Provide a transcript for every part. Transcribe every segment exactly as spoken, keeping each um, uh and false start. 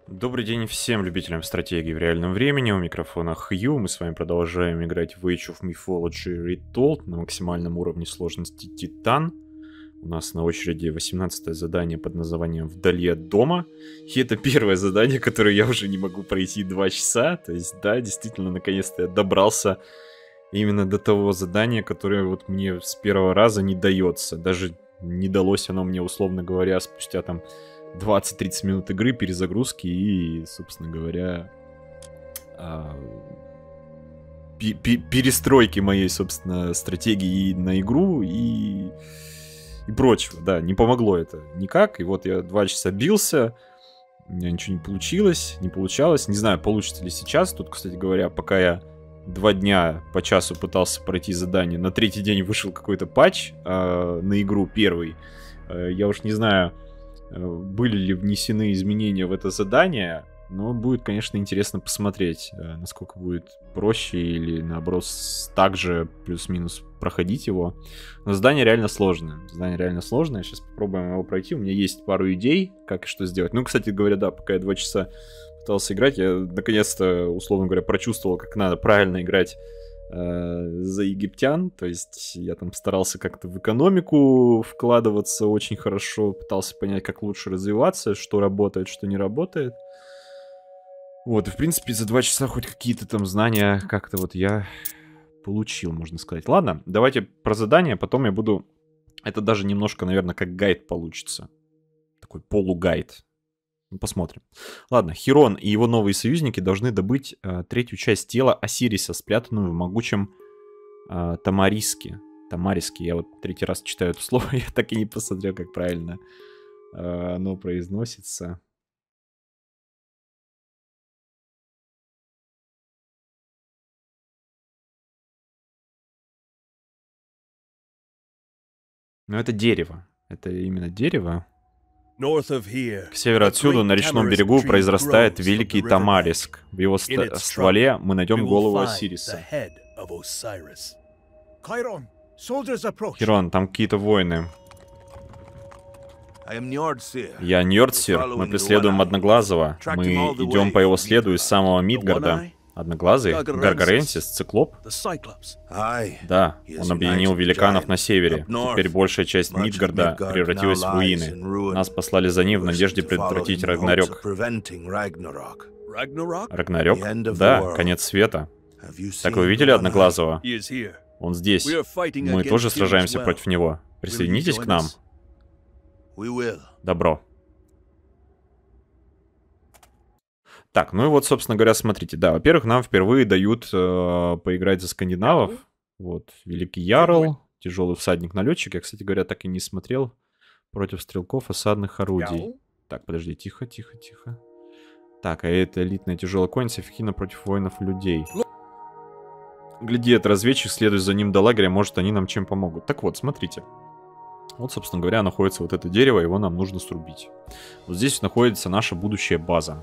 Добрый день всем любителям стратегии в реальном времени. У микрофона Хью. Мы с вами продолжаем играть в Age of Mythology Retold на максимальном уровне сложности Титан. У нас на очереди восемнадцатое задание под названием «Вдали от дома». И это первое задание, которое я уже не могу пройти два часа. То есть, да, действительно, наконец-то я добрался именно до того задания, которое вот мне с первого раза не дается. Даже не далось оно мне, условно говоря, спустя там двадцать-тридцать минут игры, перезагрузки и, собственно говоря, перестройки моей, собственно, стратегии на игру и, и прочего. Да, не помогло это никак. И вот я два часа бился, у меня ничего не получилось, не получалось. Не знаю, получится ли сейчас. Тут, кстати говоря, пока я два дня по часу пытался пройти задание, на третий день вышел какой-то патч э, на игру первый. Э, я уж не знаю, были ли внесены изменения в это задание, но будет, конечно, интересно посмотреть, насколько будет проще или, наоборот, так же плюс-минус проходить его. Но задание реально сложное. Задание реально сложное. Сейчас попробуем его пройти. У меня есть пару идей, как и что сделать. Ну, кстати говоря, да, пока я два часа пытался играть, я наконец-то, условно говоря, прочувствовал, как надо правильно играть за египтян, то есть я там старался как-то в экономику вкладываться очень хорошо, пытался понять, как лучше развиваться, что работает, что не работает. Вот, и в принципе за два часа хоть какие-то там знания как-то вот я получил, можно сказать. Ладно, давайте про задание, потом я буду... Это даже немножко, наверное, как гайд получится. Такой полугайд. Посмотрим. Ладно, Хирон и его новые союзники должны добыть э, третью часть тела Осириса, спрятанную в могучем э, Тамариске. Тамариске, я вот третий раз читаю это слово, я так и не посмотрел, как правильно э, оно произносится. Но это дерево. Это именно дерево. К северу отсюда, на речном берегу, произрастает великий Тамариск. В его стволе мы найдем голову Осириса. Хирон, там какие-то воины. Я Ньордсир, мы преследуем Одноглазого. Мы идем по его следу из самого Мидгарда. Одноглазый? Гаргаренсис? Циклоп? Да, он объединил великанов на севере. Теперь большая часть Мидгарда превратилась в руины. Нас послали за ним в надежде предотвратить Рагнарёк. Рагнарёк? Да, конец света. Так вы видели Одноглазого? Он здесь. Мы тоже сражаемся против него. Присоединитесь к нам? Добро. Так, ну и вот, собственно говоря, смотрите, да, во-первых, нам впервые дают э, поиграть за скандинавов. Вот, Великий Ярл, тяжелый всадник-налетчик. Я, кстати говоря, так и не смотрел против стрелков осадных орудий. Так, подожди, тихо, тихо, тихо. Так, а это элитная тяжелая конница эффективна против воинов-людей. Гляди, это разведчик, следуй за ним до лагеря, может, они нам чем помогут. Так вот, смотрите. Вот, собственно говоря, находится вот это дерево, его нам нужно срубить. Вот здесь находится наша будущая база,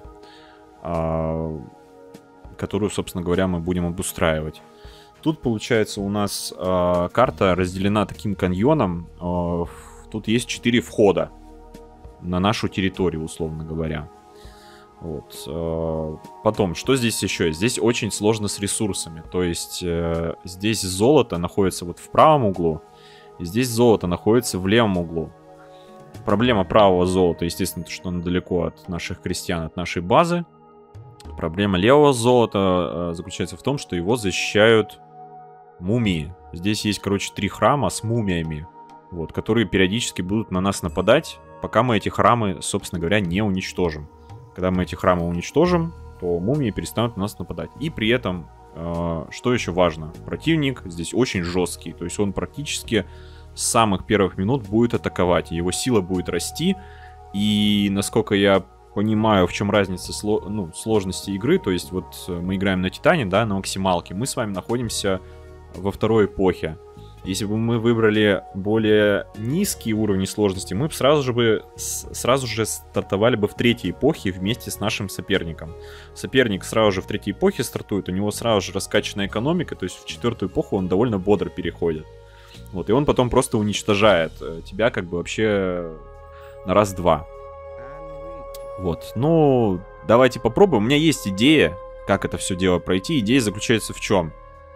которую, собственно говоря, мы будем обустраивать. Тут, получается, у нас э, карта разделена таким каньоном. Э, тут есть четыре входа на нашу территорию, условно говоря. Вот. Э, потом, что здесь еще? Здесь очень сложно с ресурсами. То есть, э, здесь золото находится вот в правом углу, и здесь золото находится в левом углу. Проблема правого золота, естественно, то, что оно далеко от наших крестьян, от нашей базы. Проблема левого золота э, заключается в том, что его защищают мумии. Здесь есть, короче, три храма с мумиями, вот, которые периодически будут на нас нападать, пока мы эти храмы, собственно говоря, не уничтожим. Когда мы эти храмы уничтожим, то мумии перестанут на нас нападать. И при этом, э, что еще важно, противник здесь очень жесткий, то есть он практически с самых первых минут будет атаковать, его сила будет расти, и, насколько я понимаю, в чем разница сло, ну, сложности игры. То есть вот мы играем на Титане, да, на максималке. Мы с вами находимся во второй эпохе. Если бы мы выбрали более низкие уровни сложности, мы бы сразу же, бы, сразу же стартовали бы в третьей эпохе вместе с нашим соперником. Соперник сразу же в третьей эпохе стартует, у него сразу же раскачанная экономика, то есть в четвертую эпоху он довольно бодро переходит. Вот, и он потом просто уничтожает тебя как бы вообще на раз-два. Вот, ну, давайте попробуем. У меня есть идея, как это все дело пройти. Идея заключается в чем?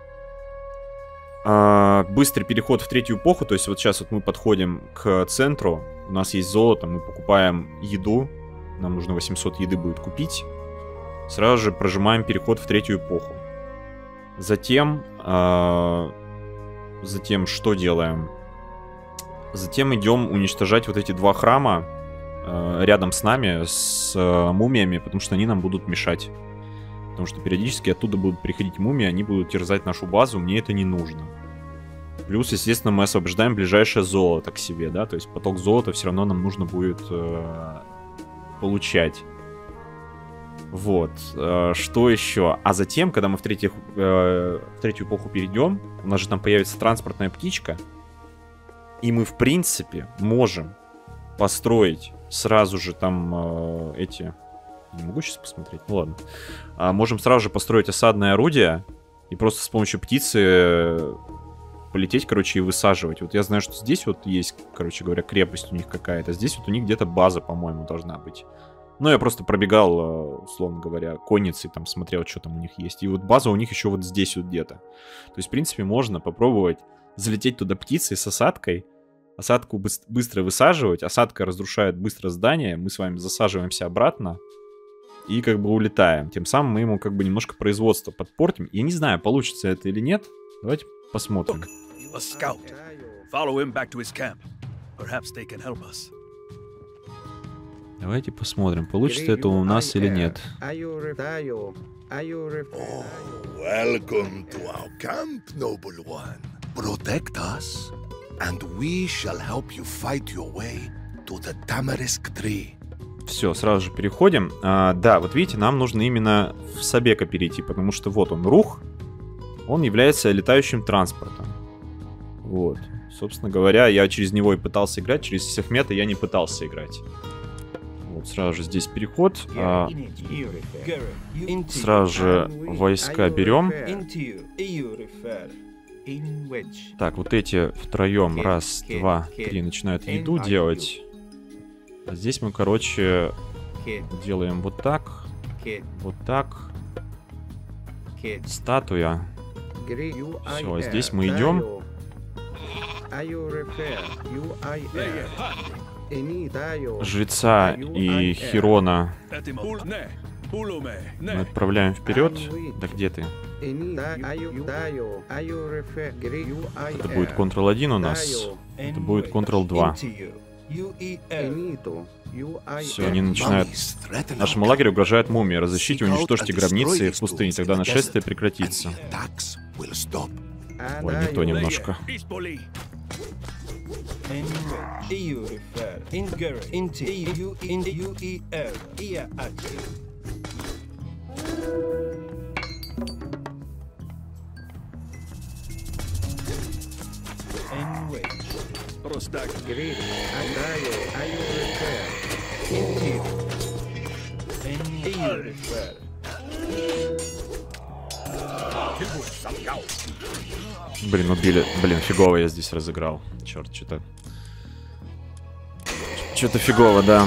А, быстрый переход в третью эпоху. То есть вот сейчас вот мы подходим к центру. У нас есть золото, мы покупаем еду. Нам нужно восемьсот еды будет купить. Сразу же прожимаем переход в третью эпоху. Затем... А, затем что делаем? Затем идем уничтожать вот эти два храма э, рядом с нами, с э, мумиями, потому что они нам будут мешать. Потому что периодически оттуда будут приходить мумии, они будут терзать нашу базу, мне это не нужно. Плюс, естественно, мы освобождаем ближайшее золото к себе, да, то есть поток золота все равно нам нужно будет э, получать. Вот, э, что еще? А затем, когда мы в, третьих, э, в третью эпоху перейдем, у нас же там появится транспортная птичка, и мы, в принципе, можем построить сразу же там э, эти... Не могу сейчас посмотреть, ну ладно. А, можем сразу же построить осадное орудие и просто с помощью птицы полететь, короче, и высаживать. Вот я знаю, что здесь вот есть, короче говоря, крепость у них какая-то. Здесь вот у них где-то база, по-моему, должна быть. Ну, я просто пробегал, условно говоря, конницей, там смотрел, что там у них есть. И вот база у них еще вот здесь вот где-то. То есть, в принципе, можно попробовать залететь туда птицей с осадкой, осадку быс- быстро высаживать, осадка разрушает быстро здание, мы с вами засаживаемся обратно и как бы улетаем. Тем самым мы ему как бы немножко производство подпортим. Я не знаю, получится это или нет. Давайте посмотрим. Давайте посмотрим, получится это у нас или нет. Protect us, and we shall help you fight your way to the Tamarisk Tree. Все, сразу же переходим. А, да, вот видите, нам нужно именно в Собека перейти, потому что вот он, Рух, он является летающим транспортом. Вот. Собственно говоря, я через него и пытался играть, через Сехмета я не пытался играть. Вот, сразу же здесь переход. А, сразу же войска берем. Так, вот эти втроем, раз, два, три, начинают еду делать. А здесь мы, короче, делаем вот так, вот так. Статуя. Все, а здесь мы идем. Жреца и Хирона мы отправляем вперед. Да где ты? Это будет контрол один у нас. Это будет контрол два. Все, они начинают... Нашему лагерю угрожает мумия. Разыщите, уничтожьте гробницы в пустыне, тогда нашествие прекратится. Ой, не то немножко. Блин, убили. Блин, фигово я здесь разыграл. Черт, что-то... Что-то фигово, да.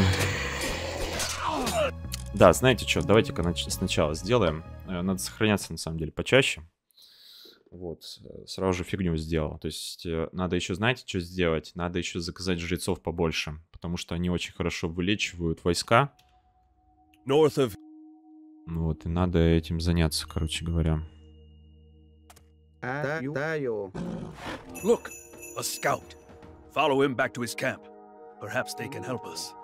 Да, знаете что, давайте-ка сначала сделаем. Надо сохраняться, на самом деле, почаще. Вот, сразу же фигню сделал. То есть надо еще, знаете, что сделать? Надо еще заказать жрецов побольше, потому что они очень хорошо вылечивают войска. North of... Вот, и надо этим заняться, короче говоря. Look, a scout. Follow him back to his camp. Perhaps they can help us.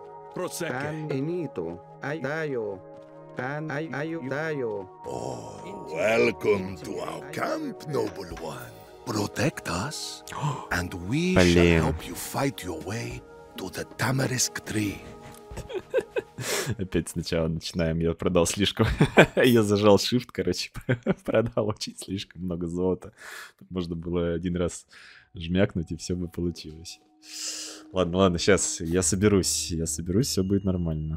Oh, welcome to our camp, noble one. Protect us, and we shall help you fight your way to the Tamarisk Tree. Опять сначала начинаем. Я продал слишком... Я зажал shift, короче, продал очень слишком много золота. Можно было один раз жмякнуть, и все бы получилось. Ладно, ладно, сейчас я соберусь. Я соберусь, все будет нормально.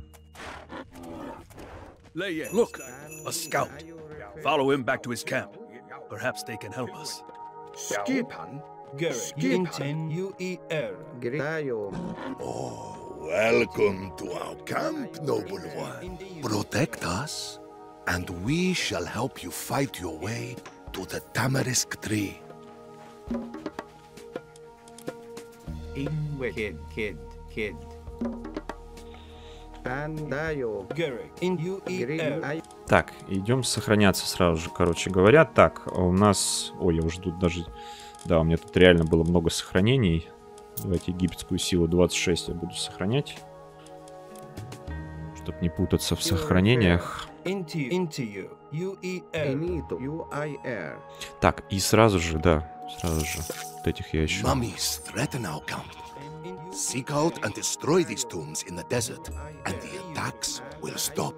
Look, a scout. Follow him back to his camp. Perhaps they can help us. Skip. Oh, Welcome to our camp, noble one. Protect us, and we shall help you fight your way to the tamarisk tree. Kid, kid, kid. Так, идем сохраняться сразу же, короче говоря. Так, у нас... Ой, я уже тут даже... Да, у меня тут реально было много сохранений. Давайте египетскую силу двадцать шесть я буду сохранять. Чтоб не путаться в сохранениях. Так, и сразу же, да, сразу же. Вот этих я еще... Seek out and destroy these tombs in the desert, and the attacks will stop.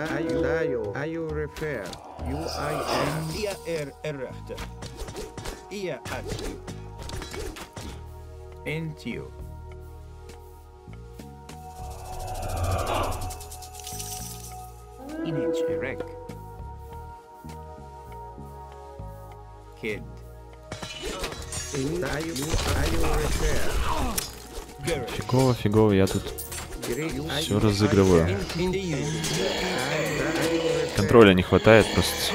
Kid. Фигово, фигово, я тут все разыгрываю. Контроля не хватает просто.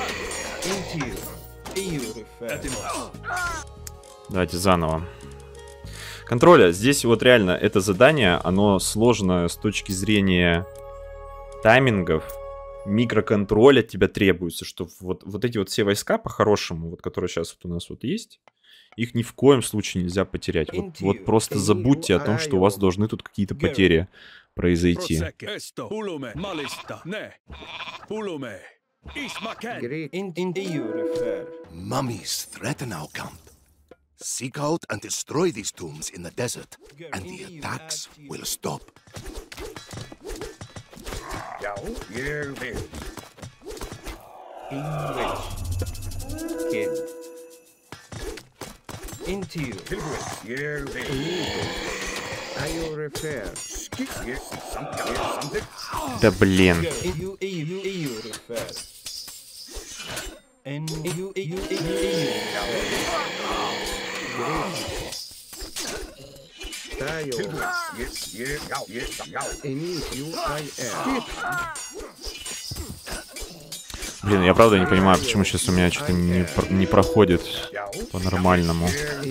Давайте заново. Контроля. Здесь вот реально это задание, оно сложно с точки зрения таймингов. Микроконтроль от тебя требуется, что вот, вот эти вот все войска по-хорошему, вот которые сейчас вот у нас вот есть, их ни в коем случае нельзя потерять. Вот, вот просто забудьте о том, что у вас должны тут какие-то потери произойти. Mummies threaten our camp. Seek out and destroy these tombs in the desert, and the attacks will stop. Kid. Into you. Да блин. Блин, я правда не понимаю, почему сейчас у меня что-то не, не проходит по-нормальному.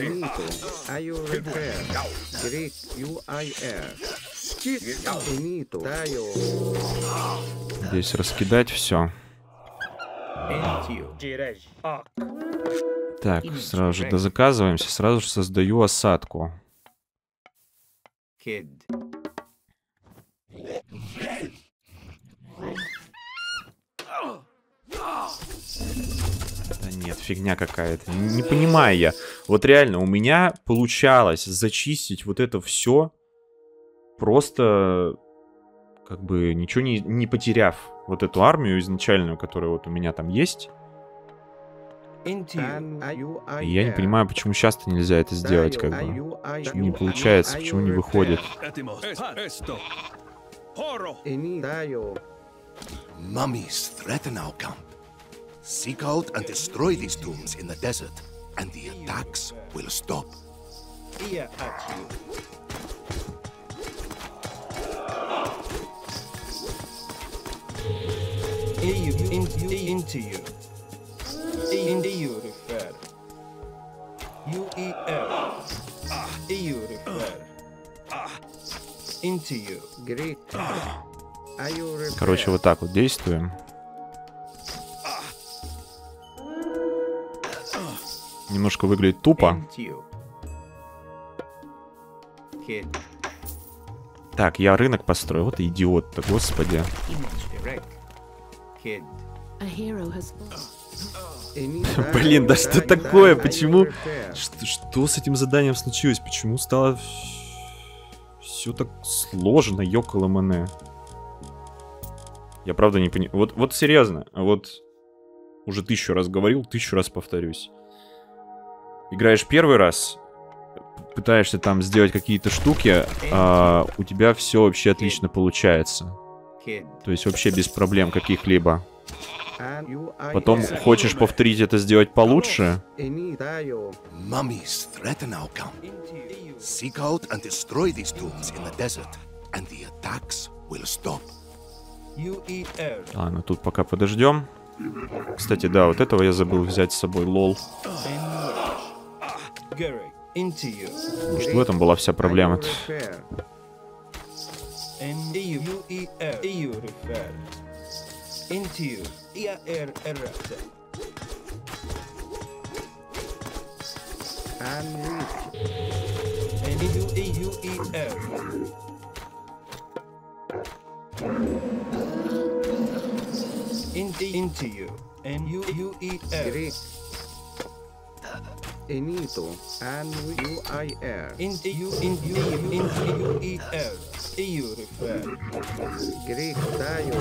Здесь раскидать все. Так, сразу же дозаказываемся, сразу же создаю осадку. Да нет, фигня какая-то. Не понимаю я. Вот реально, у меня получалось зачистить вот это все, просто как бы ничего не, не потеряв. Вот эту армию изначальную, которая вот у меня там есть. И я не понимаю, почему часто нельзя это сделать, как бы. Почему не получается, почему не выходит. Mummies threaten our camp. Seek out and destroy these tombs in the desert, and the attacks will stop. Into you. Into you refer. U E L. You refer. Into you. Greek. Короче, вот так вот действуем. Немножко выглядит тупо. Так, я рынок построил. Вот идиот-то, господи. Блин, да что такое? Почему? Что, что с этим заданием случилось? Почему стало все так сложно, ёкало-мане? Я правда не понимаю. Вот, вот серьезно, вот уже тысячу раз говорил, тысячу раз повторюсь. Играешь первый раз, пытаешься там сделать какие-то штуки, а у тебя все вообще отлично получается. То есть вообще без проблем каких-либо. Потом хочешь повторить это, сделать получше. and the attacks will stop. U E R. Ладно, тут пока подождем. Кстати, да, вот этого я забыл взять с собой, лол. Garrick, into you. Может, в этом была вся проблема. And U E R. EU refer. Into you. E R R. And U E U E R. Into into you. And U U E R. Enito and U I R. Into you into you into U E R. E U refer. Greek Tayo.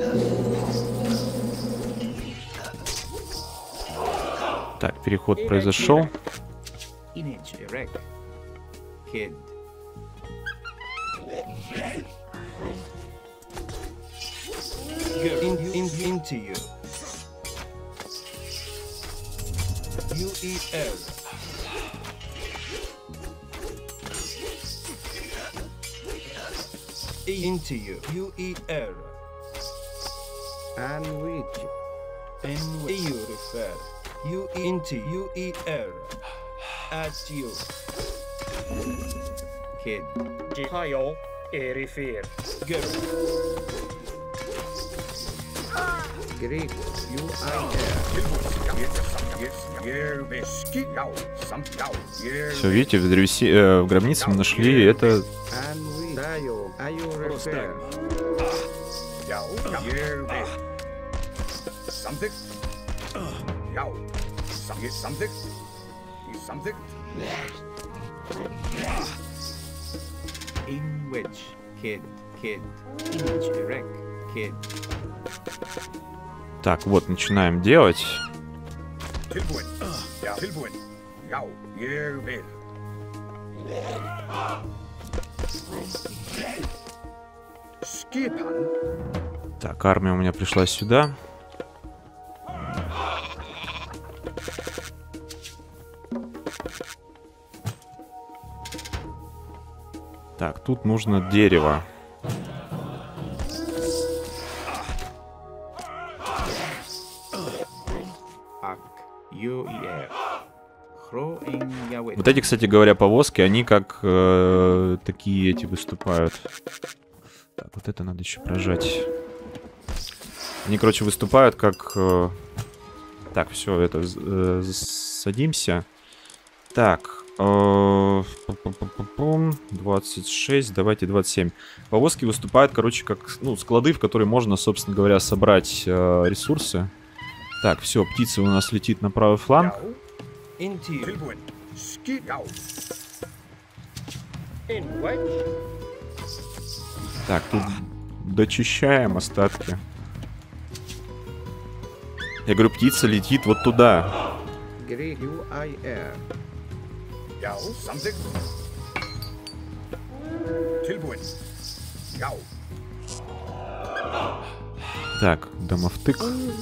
Так, переход произошел. Image erect. Kid. Girl in, in, into you. U E L. E into you. U E R. And which And E U refer. U E into U E R. At you. Kid. はよ、エリフィール。 Girl. Greek U I Все, видите, в, древесе, э, в гробнице мы нашли это... R. And which Tayo. Are you refer? Something? Yow. Something? Something? In which? Kid. Kid. Image erect. Kid. Так, вот, начинаем делать. Tilbuin. Tilbuin. Yow. Year Skipan. Так, армия у меня пришла сюда. Так, тут нужно дерево. Вот эти, кстати говоря, повозки, они как э, такие эти выступают. Так, вот это надо еще прожать. Они, короче, выступают как... Э... Так, все, это... Э, садимся. Так. Э... двадцать шесть, давайте двадцать семь. Повозки выступают, короче, как ну, склады, в которые можно, собственно говоря, собрать э, ресурсы. Так, все, птица у нас летит на правый фланг. Так, тут дочищаем остатки. Я говорю, птица летит вот туда. Так, домовтык.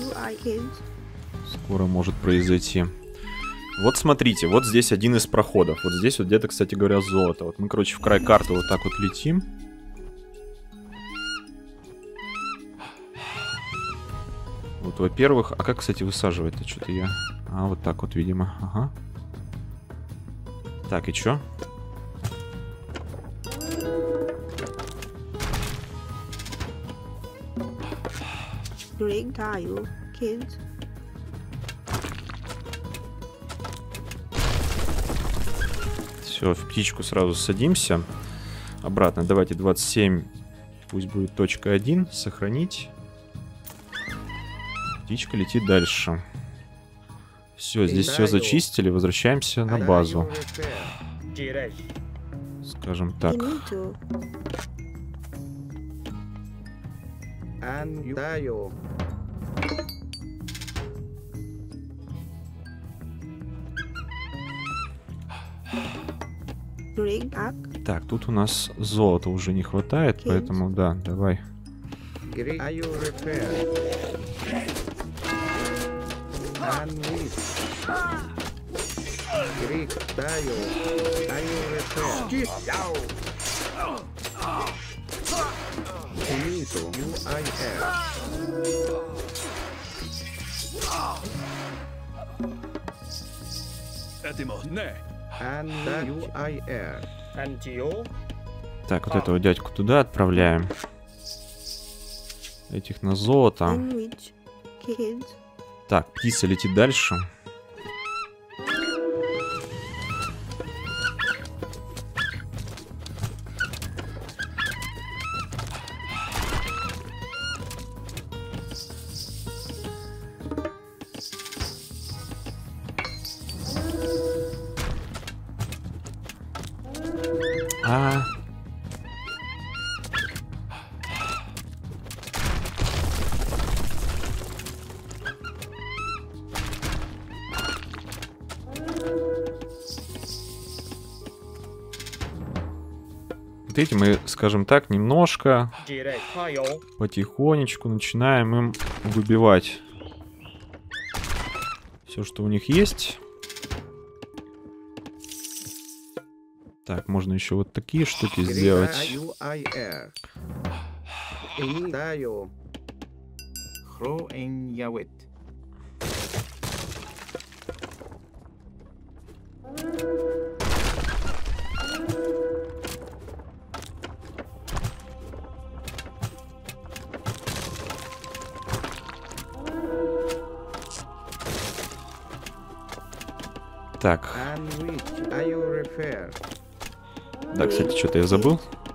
Скоро может произойти. Вот смотрите, вот здесь один из проходов. Вот здесь вот где-то, кстати говоря, золото. Вот мы, короче, в край карты вот так вот летим. Вот, во-первых... А как, кстати, высаживать-то? Что-то я... А, вот так вот, видимо. Ага. Так, и чё? Все, в птичку сразу садимся. Обратно. Давайте двадцать семь. Пусть будет точка один. Сохранить. Птичка летит дальше. Все, здесь все зачистили. Возвращаемся на базу. Скажем так. Так, тут у нас золота уже не хватает, поэтому да, давай. Finito. U I R. And U I R. Antio. Так, вот этого дядьку туда отправляем. Этих на золото. Language. Kids. Так, птица летит дальше. А. Вот эти мы, скажем так, немножко, Direct Hayo. потихонечку начинаем им выбивать все, что у них есть. Так, можно еще вот такие штуки сделать. U I R. Indayo. Хро эн явет. Так, And which are you refer? да, кстати, что-то я забыл.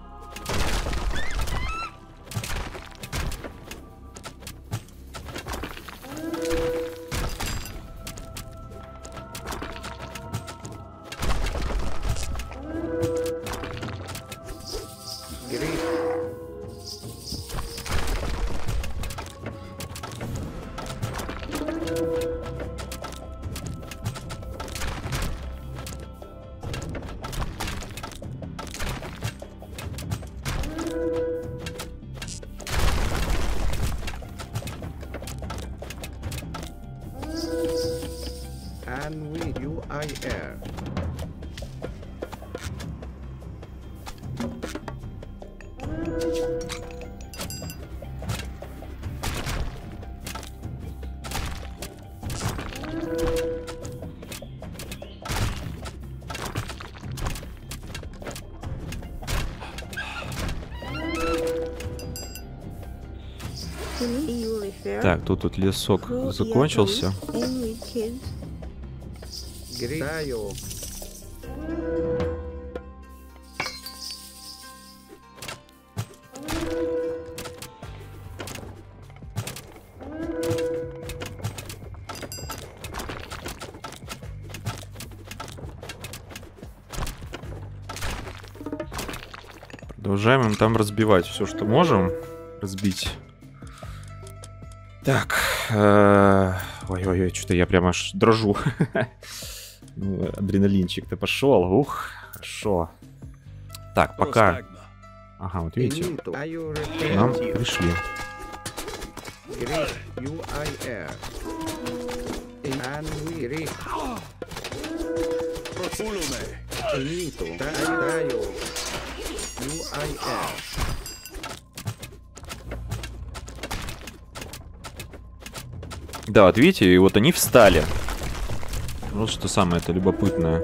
Greek. And with U I R. Can you refer? Так, тут вот лесок закончился. Language. Kids. Greek. Dayo. Продолжаем им там разбивать все, что можем разбить. Так. э, Ой-ой-ой, что-то я прямо аж дрожу. Ну, адреналинчик-то пошел. Ух, хорошо. Так, пока. Ага, вот видите, Finito. Are you к refer? нам пришли. Greek. U I R. And we Greek. Finito. Dayo. U I R. Да, вот видите, и вот они встали. Вот что самое это любопытное.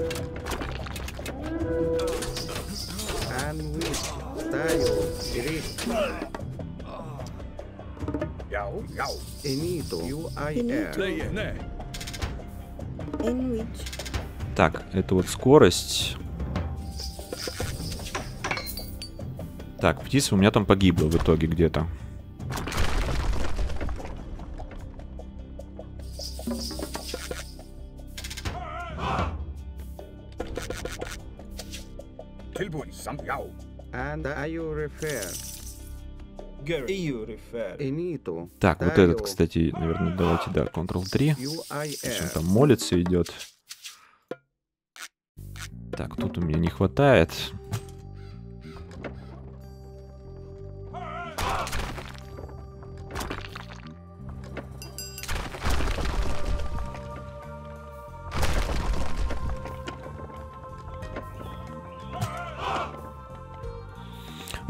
And with Dayo. Greek. Finito. U I R. Language. Так, это вот скорость. Так, птица у меня там погибла в итоге где-то. And are you refer? Gary. You refer. Finito. Так, вот Dayo. этот, кстати, наверное, давайте, да, контрол три. U I Он R. там молится, идет. Так, тут у меня не хватает.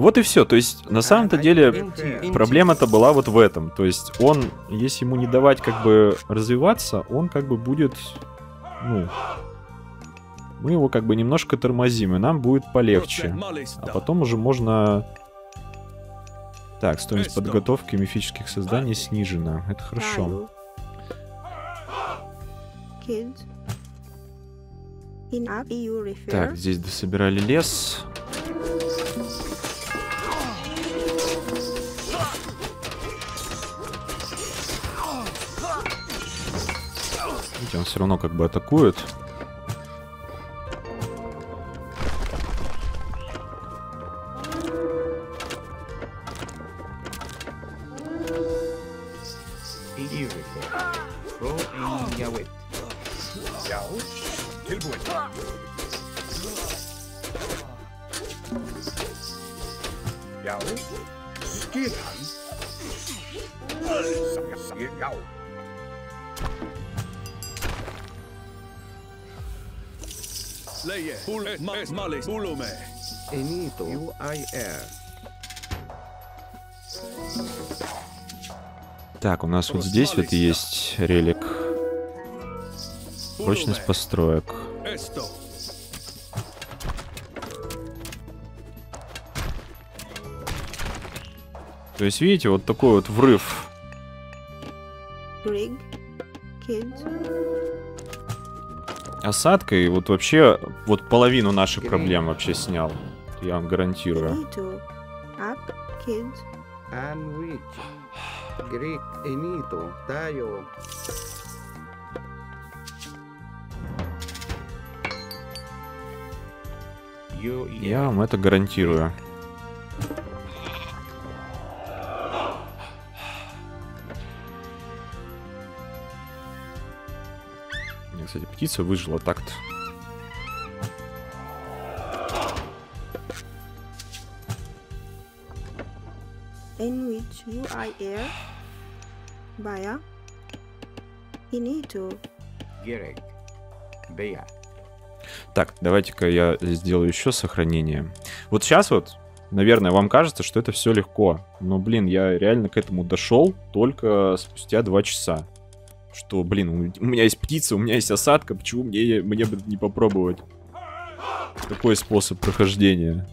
Вот и все. То есть, на самом-то деле, проблема-то была вот в этом. То есть, он, если ему не давать как бы развиваться, он как бы будет, ну, мы его как бы немножко тормозим, и нам будет полегче. А потом уже можно... Так, стоимость подготовки мифических созданий снижена. Это хорошо. Так, здесь дособирали лес. Видите, он все равно как бы атакует. Enito, ю ай эр. Так, у нас вот здесь вот есть релик. Прочность построек. То есть, видите, вот такой вот врыв. Осадка, и вот вообще вот половину наших проблем вообще снял. Я вам гарантирую. Я вам это гарантирую. Кстати, птица выжила так-то. In which you are here, Baya, Inito. Так, давайте-ка я сделаю еще сохранение. Вот сейчас вот, наверное, вам кажется, что это все легко. Но, блин, я реально к этому дошел только спустя два часа. Что, блин, у меня есть птица, у меня есть осадка, почему мне, мне бы не попробовать? Какой способ прохождения?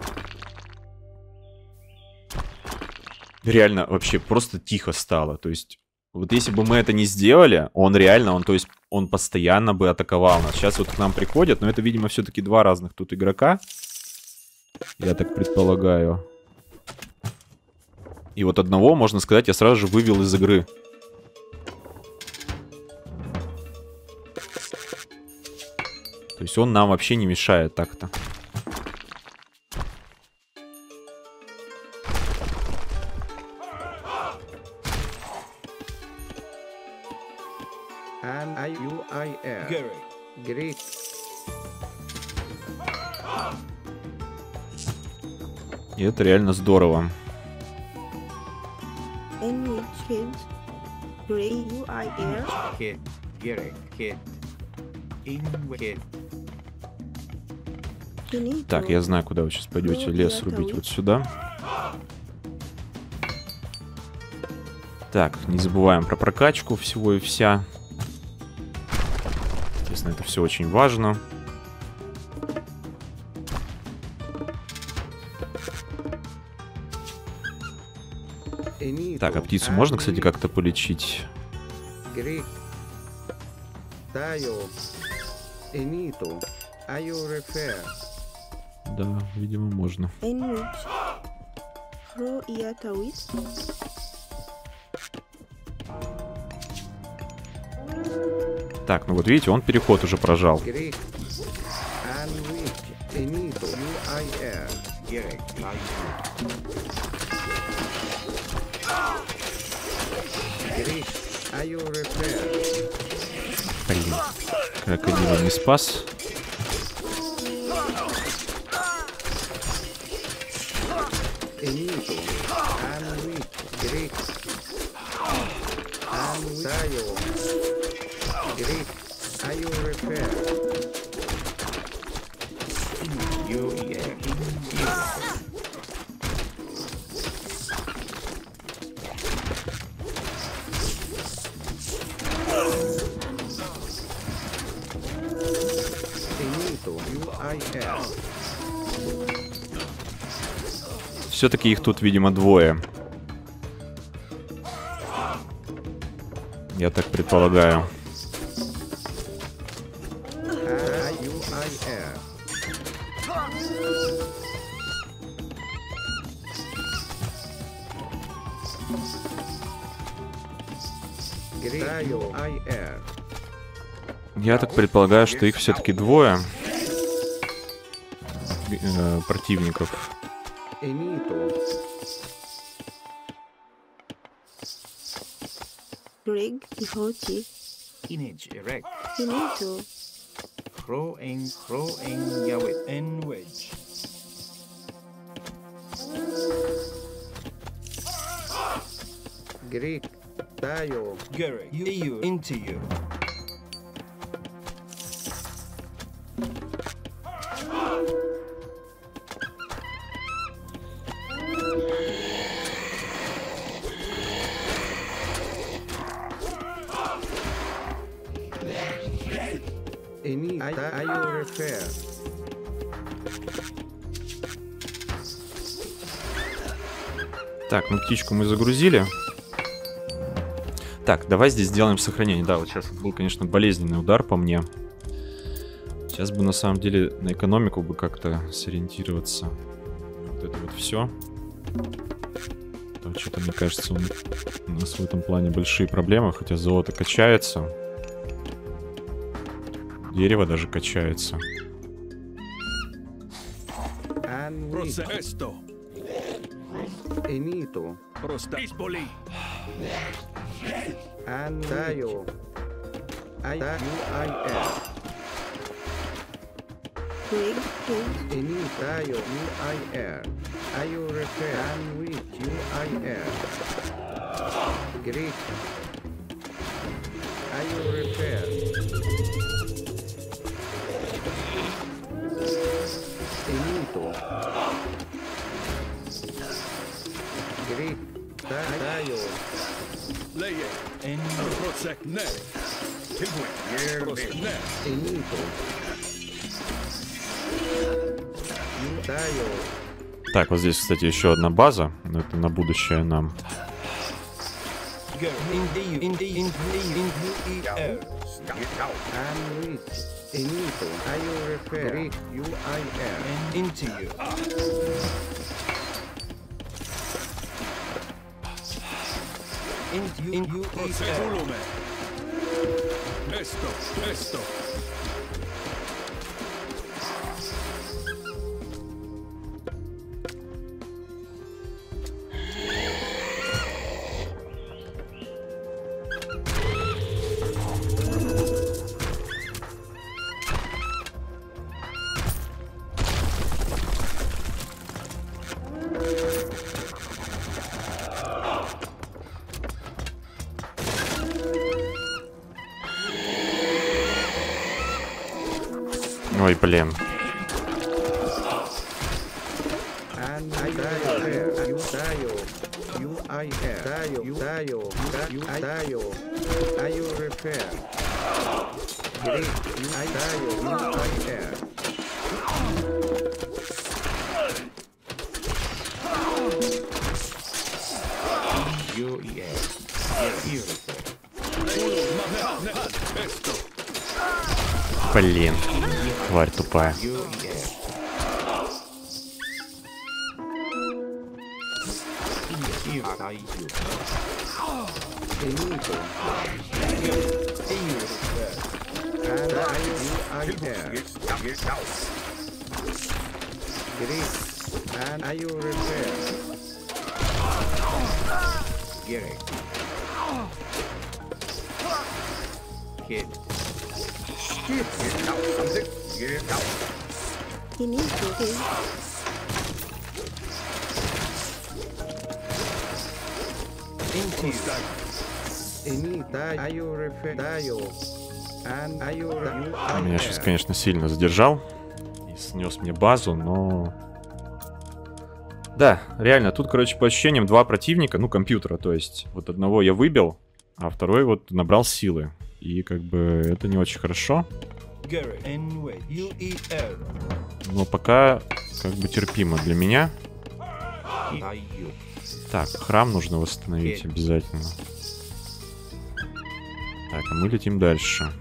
Реально, вообще, просто тихо стало. То есть, вот если бы мы это не сделали, он реально, он, то есть, он постоянно бы атаковал нас. Сейчас вот к нам приходят, но это, видимо, все-таки два разных тут игрока. Я так предполагаю. И вот одного, можно сказать, я сразу же вывел из игры. То есть он нам вообще не мешает так-то. И это реально здорово. Так, я знаю, куда вы сейчас пойдете. Лес рубить вот сюда. Так, не забываем про прокачку всего и вся. Естественно, это все очень важно. Так, а птицу можно, кстати, как-то полечить? Да, видимо, можно. Так, ну вот видите, он переход уже прожал. Блин, крокодила не спас. Все-таки их тут, видимо, двое. Я так предполагаю. Я так предполагаю, что их все-таки двое э, противников. Greg и Хоти. Image erect. Finito. Throwing, throwing, Yawit. And wedge. Greek. Tayo. Garrick, you, you, into you. Any, I, I will repair. Так, ну птичку мы загрузили. Так, давай здесь сделаем сохранение. Да, вот сейчас был, конечно, болезненный удар по мне. Сейчас бы, на самом деле, на экономику бы как-то сориентироваться. Вот это вот все. Там что-то, мне кажется, у нас в этом плане большие проблемы. Хотя золото качается. Дерево даже качается. Procesto. Enito. Prostaspoli. Antayo. I U I R. Greg, Greg. Enitayo U I R. I will repair. Anwit U I R. Greek. I will repair. Enito. Greek. Tayo. Leye. And Prosecne. Prosecne. Enito. Tayo. Так, вот здесь, кстати, еще одна база. Но это на будущее нам. Garrick, in you, in in in in er. Anwit. Enito. I will repair. Greek U I R. And into you. Into you, in you, er. Proseculume. Esto. Esto. Ой, блин. Блин. Тварь тупая. And I will repair. Garrick. Kid. Finito, okay. Into you. Enita, I will repair. And I will repair. Меня сейчас, конечно, сильно задержал. И снес мне базу, но... Да, реально, тут, короче, по ощущениям два противника, ну, компьютера, то есть. Вот одного я выбил, а второй вот набрал силы. и как бы это не очень хорошо. Garrick. N-Wedge. U-E-R. Но пока как бы терпимо для меня. Tayo. Так, храм нужно восстановить обязательно. Так, а мы летим дальше.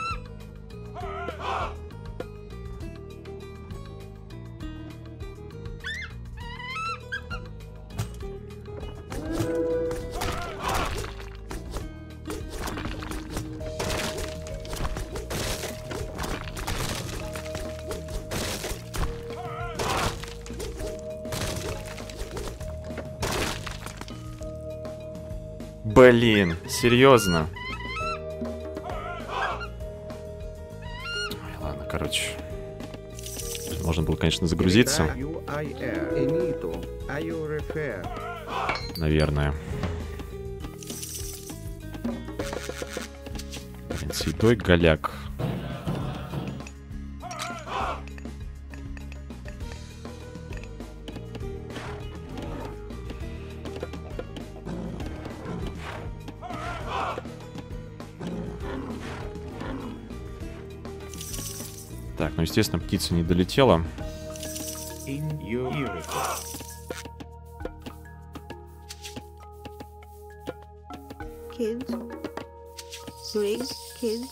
Блин, серьезно. Ой, ладно, короче. Можно было, конечно, загрузиться. Наверное. Блин, с едой голяк. Так, ну, естественно, птица не долетела. In your ear. Kids. Rig. Kids.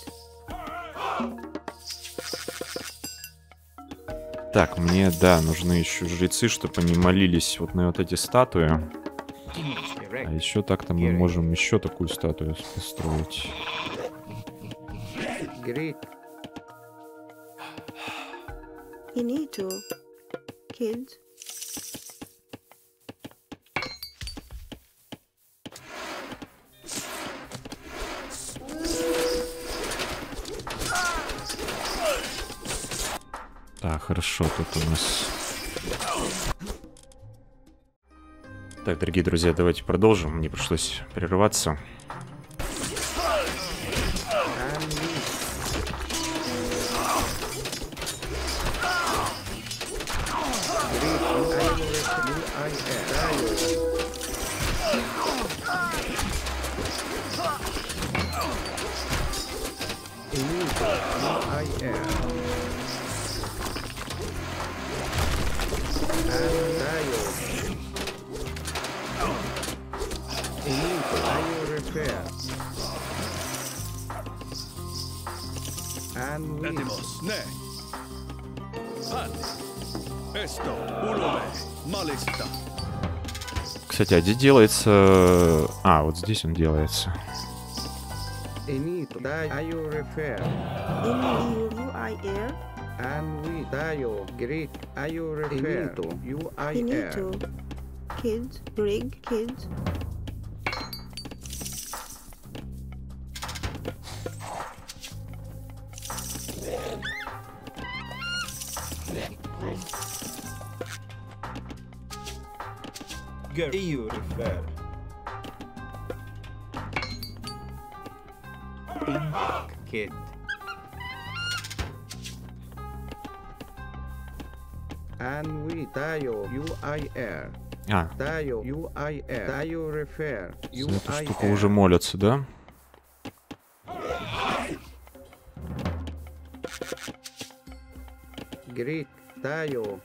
Так, мне, да, нужны еще жрецы, чтобы они молились вот на вот эти статуи. Image А erect. еще так-то мы можем еще такую статую построить. Greek. Inito. Kids. Так, хорошо, тут у нас... Так, дорогие друзья, давайте продолжим. Мне пришлось прерываться. Etimos, ne. Pan. Esto, ulume, malista. Кстати, а где делается... А, вот здесь он делается. Inito. Dayo refer. N-U-I-R. And we Dayo. Greek. Ayo refer. Inito. U-I-R. Inito. Kids. Rig. Kids. Garrick. E U refer. Kid. And we Dayo. U-I-R. А, Dayo. U-I-R. Dayo refer. за эту штуку уже молятся, да? Greek. Dayo.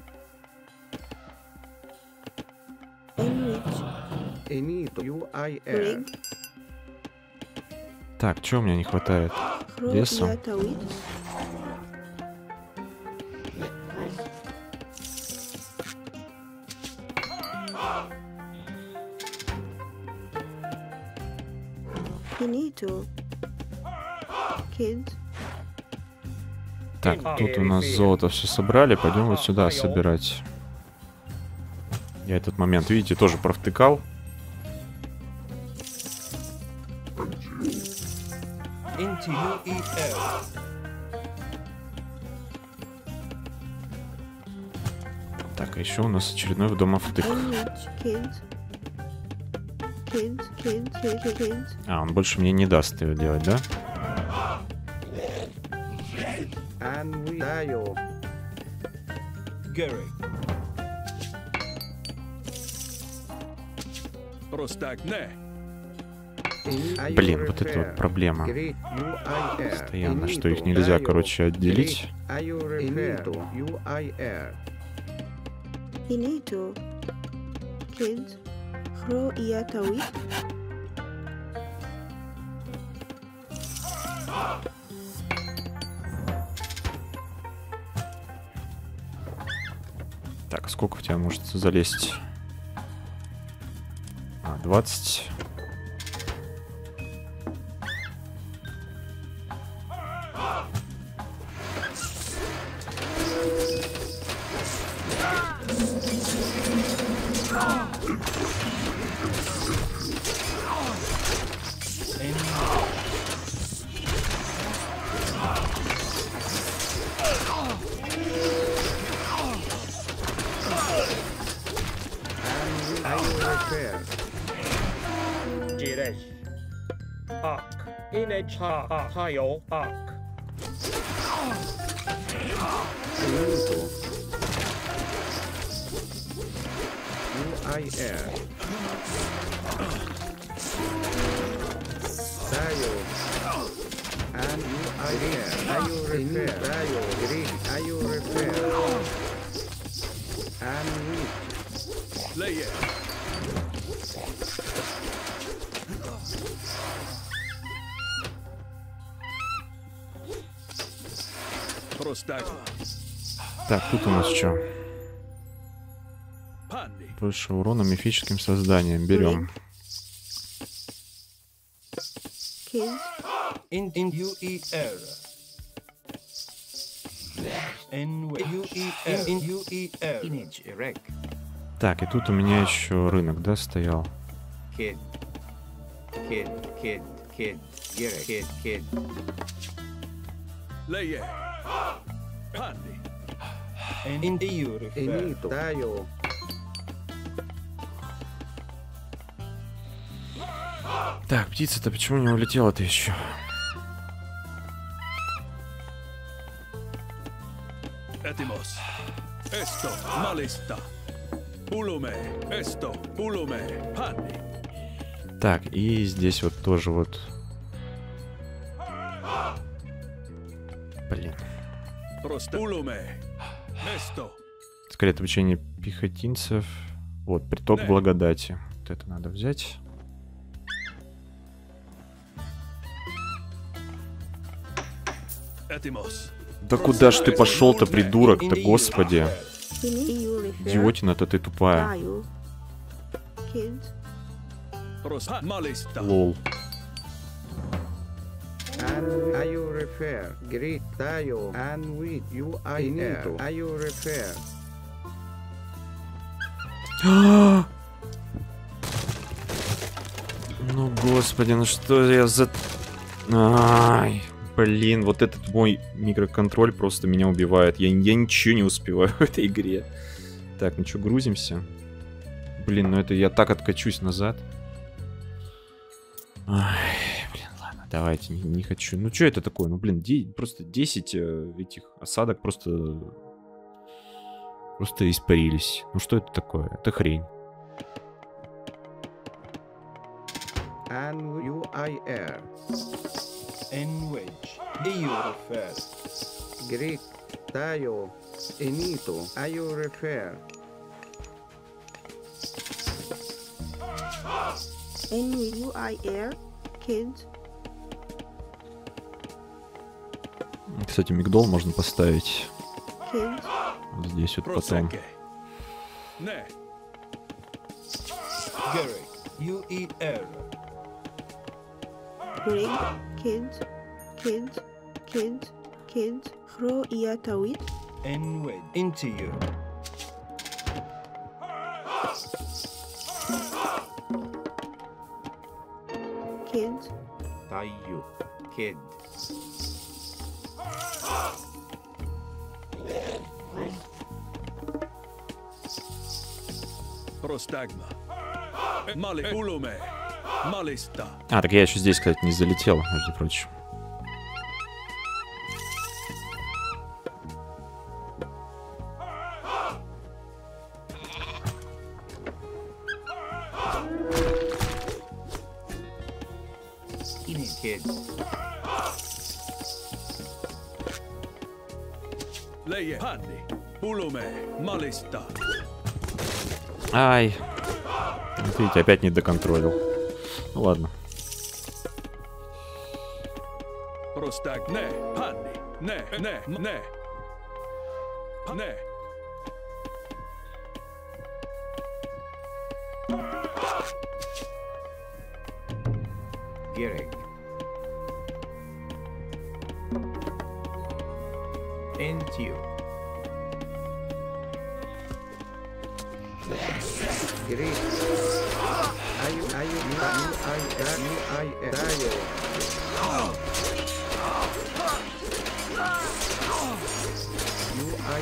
Enrich. Inito. U-I-R. Rig. Так, чего у меня не хватает? Леса? Yatawit. Inito. Kids. Так, тут у нас золото все собрали. Пойдем вот сюда собирать. Я этот момент, видите, тоже провтыкал. Into U-E-R. Так, а еще у нас очередной вдомовтык. Enrich. Kids. Kids. Kids. Kids. Kids. А, он больше мне не даст ее делать, да? And we Dayo. Garrick. Prostak, ne. Блин, вот это вот проблема. Постоянно, что их нельзя, короче, отделить. Inito. Kids. Хро Иатауит. Так, сколько в тебя может залезть? А, двадцать. Jiresh. Ark. Inage ha ha hayo ark. U I R. Tayo. And U I R. Tayo repair. Tayo green. Tayo repair. And weak. Lay it. Простагма. Так, тут у нас что? Панни. Больше урона мифическим созданием. Берем. Kids. In in U E R. N U E R. In U E R. Image erect. Так, и тут у меня еще рынок, да, стоял? Kid. Kid. Kid. Kid. Gere. Kid. Kid. Lay it. Pandi. In you refer. Inito. Tayo. Так, птица-то почему не улетела-то еще? Etimos. Esto. Malista. Pulume. Esto. Pulume. Pandi. Так, и здесь вот тоже вот. Блин. Просто. Pulume. Esto. Скорее, обучение пехотинцев. Вот, приток Да. благодати. Вот это надо взять. Etimos. Да куда ж ты пошел-то, придурок-то, господи. You refer. Идиотина-то ты тупая. Tayo. Kids. Просто. Malista. Лол. And Tayo repair. Greek. Tayo. And weak. U I R. Tayo repair. Ну, господи, ну что я за... Ай, блин, вот этот мой микроконтроль просто меня убивает. Я, я ничего не успеваю в этой игре. Так, ну что, грузимся? Блин, ну это я так откачусь назад. Ай, блин, ладно, давайте, не, не хочу. Ну что это такое? Ну, блин, де- просто десять э, этих осадок просто... Просто испарились. Ну что это такое? Это хрень. And U I R. N wedge. You refer. Greek. Tayo. Inito. Tayo repair. N U I R. Kids. Кстати, мигдол можно поставить Kids. вот здесь вот потом. Proseke. Ne. Gere. U E R. Greg. Kids. Kids. Kids. Kids. Хро Иатауит. N wedge. Into you. Kids. Tayu. Kid. Prostagma. Mali. Pulume. Malista. А, так я еще здесь, кстати, не залетел, между прочим. in kids. Leie Hanni, Pulume, Malista. Ай. Видите, опять не доконтролил. Ну ладно. Просто не, Hanni, не, не, не. Не. Gireg. Entio. Great. Ayu, ayu, you, you, I, you, I, Dayo. You, I,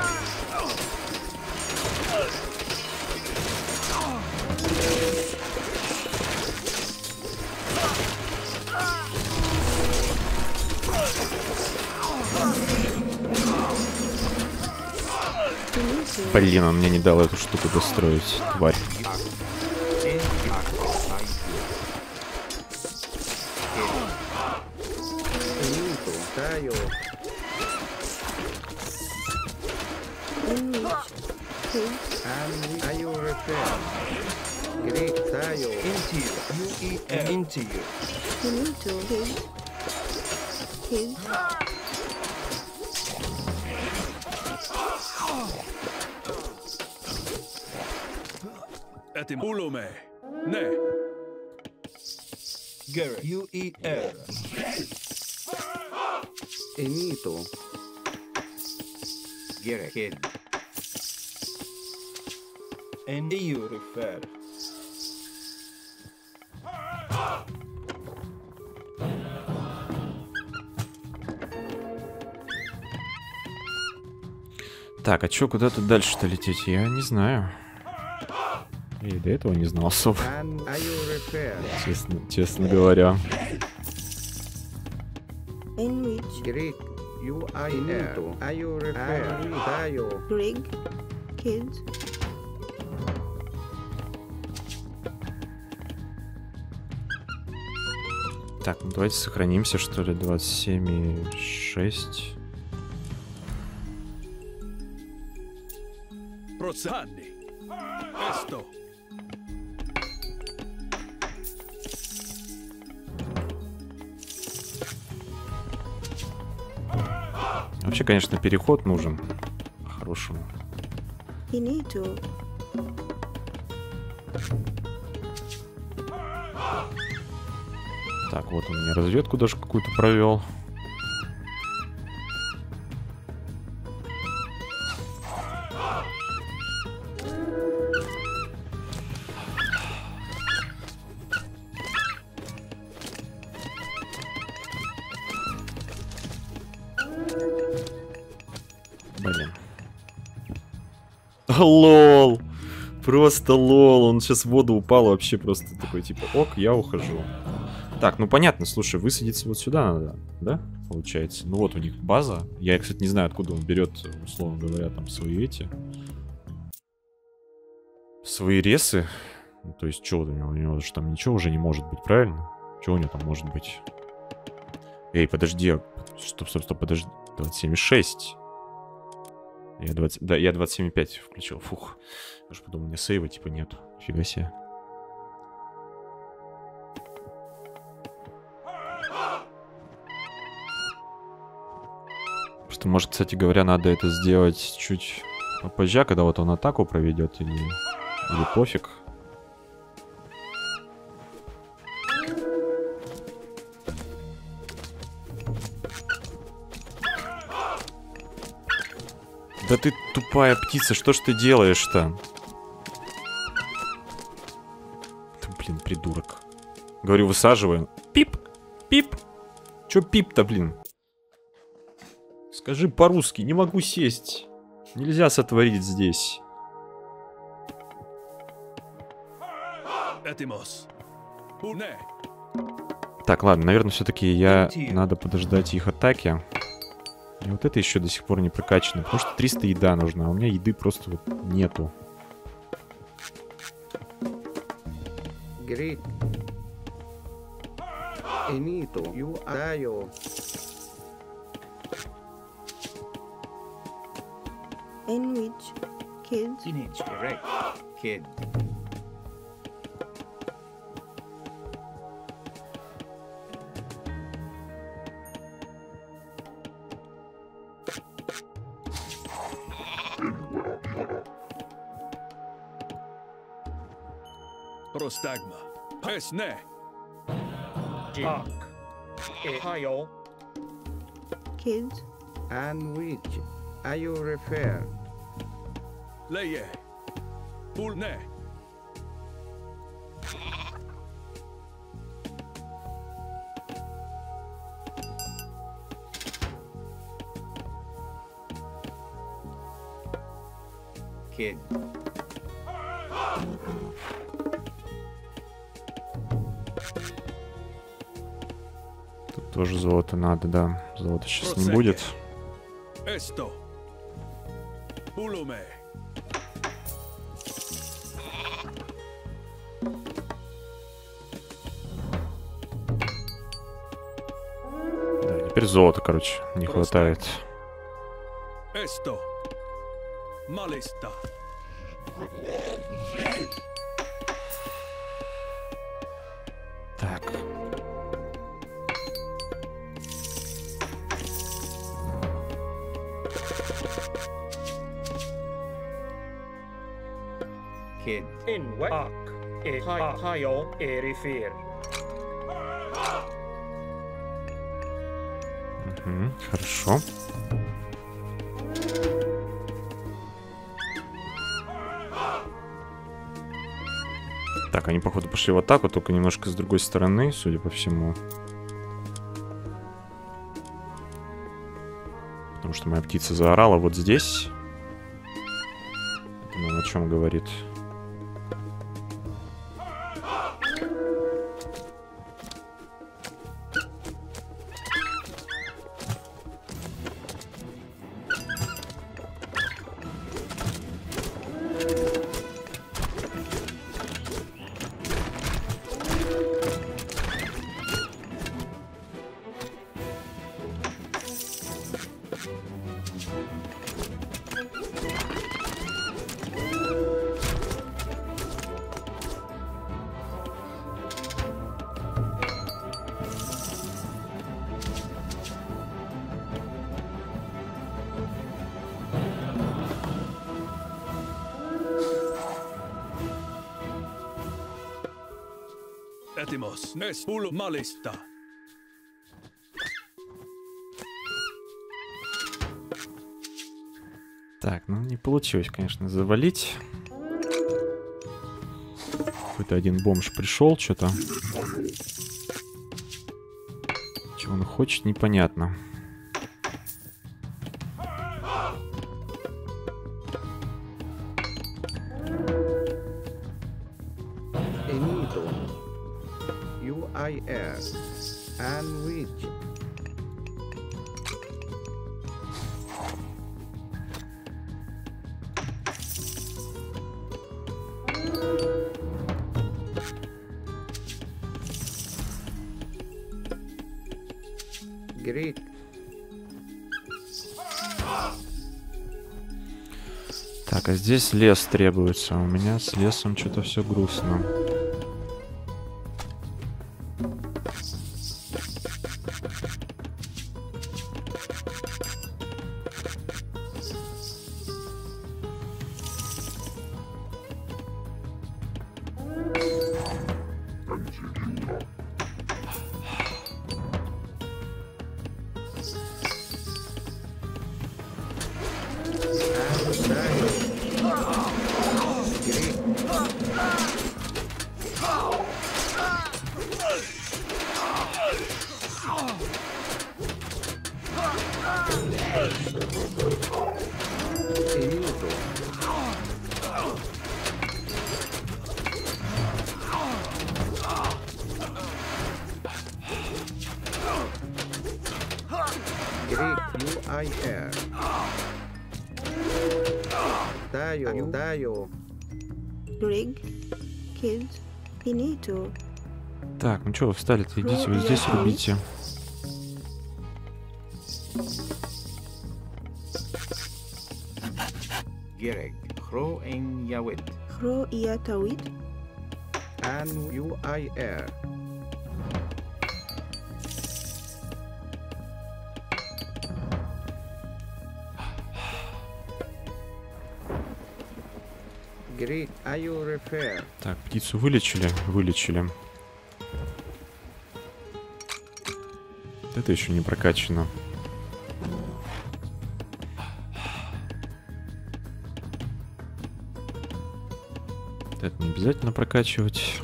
Блин, он мне не дал эту штуку достроить, тварь. Dayo. And are you repair? Great Dayo. Into you. U E R. Into you. Finito. Kids. Kids. Etim Pulume, ne. Gerek. U E R. Enito. Gireg. Kid. And you refer. Так, а чё, куда тут дальше-то лететь? Я не знаю. Я и до этого не знал особо. And are you repair? Честно, честно говоря. In which Great. You, I, Enito. Are you repair? Dayo. Greg. Kids. Так, ну давайте сохранимся, что ли, двадцать семь и шесть. Proce Hanni. Esto. Вообще, конечно, переход нужен. По-хорошему. Finito. Так, вот он мне разведку даже какую-то провел. Блин. Лол. Просто лол. Он сейчас в воду упал вообще просто такой, типа, ок, я ухожу. Так, ну понятно, слушай, высадиться вот сюда надо, да, получается? Ну вот у них база. Я, кстати, не знаю, откуда он берет, условно говоря, там свои эти... Свои ресы. Ну, то есть, что у него? У него же там ничего уже не может быть, правильно? Что у него там может быть? Эй, подожди. Стоп, стоп, стоп, подожди. двадцать семь и шесть. Я двадцать... Да, я двадцать семь и пять включил. Фух. Я же подумал, у меня сейва типа нету. Фига себе. Просто, может, кстати говоря, надо это сделать чуть попозже, когда вот он атаку проведет, или, или пофиг. Да ты тупая птица, что ж ты делаешь-то? Ты, блин, придурок. Говорю, высаживаем. Пип, пип. Чё пип-то, блин? Скажи по-русски, не могу сесть. Нельзя сотворить здесь. Etimos. Pune. Так, ладно, наверное, все-таки я... Надо подождать их атаки. И вот это еще до сих пор не прокачано. Потому что триста еда нужна, а у меня еды просто вот нету. Great. Inito, you Dayo. In which kids Teenage, correct. Kid. Prostagma. Pesne. Park. Ohio. kids And which are you refer? Leye. Pulne. Kid. Тут тоже золото надо, да. Золота сейчас не Просеки. будет. Esto. Pulume. Да, теперь золота, короче, не Просто. хватает. Esto. Malista. Так. Kid. In Park. Ohio. Refer. Мгм, хорошо. Так, они, походу, пошли в атаку, только немножко с другой стороны, судя по всему. Потому что моя птица заорала вот здесь. Это нам о чем говорит? Etimos. Nes pulu malista. Так, ну не получилось, конечно, завалить. Какой-то один бомж пришел, что-то. Чего он хочет, непонятно. Inito, U I S. And which? Greek. Так, а здесь лес требуется. У меня с лесом что-то все грустно. Inito. Greek, U I R. Dayo, Dayo. Rig kids Finito Так, ну что вы встали-то? Идите вот здесь рубите. Gereg. Хро эн явит. Хро ия тауит. Ан ю ай эр. Гри аю рефер. Так, птицу вылечили, вылечили. Это еще не прокачано. Это не обязательно прокачивать.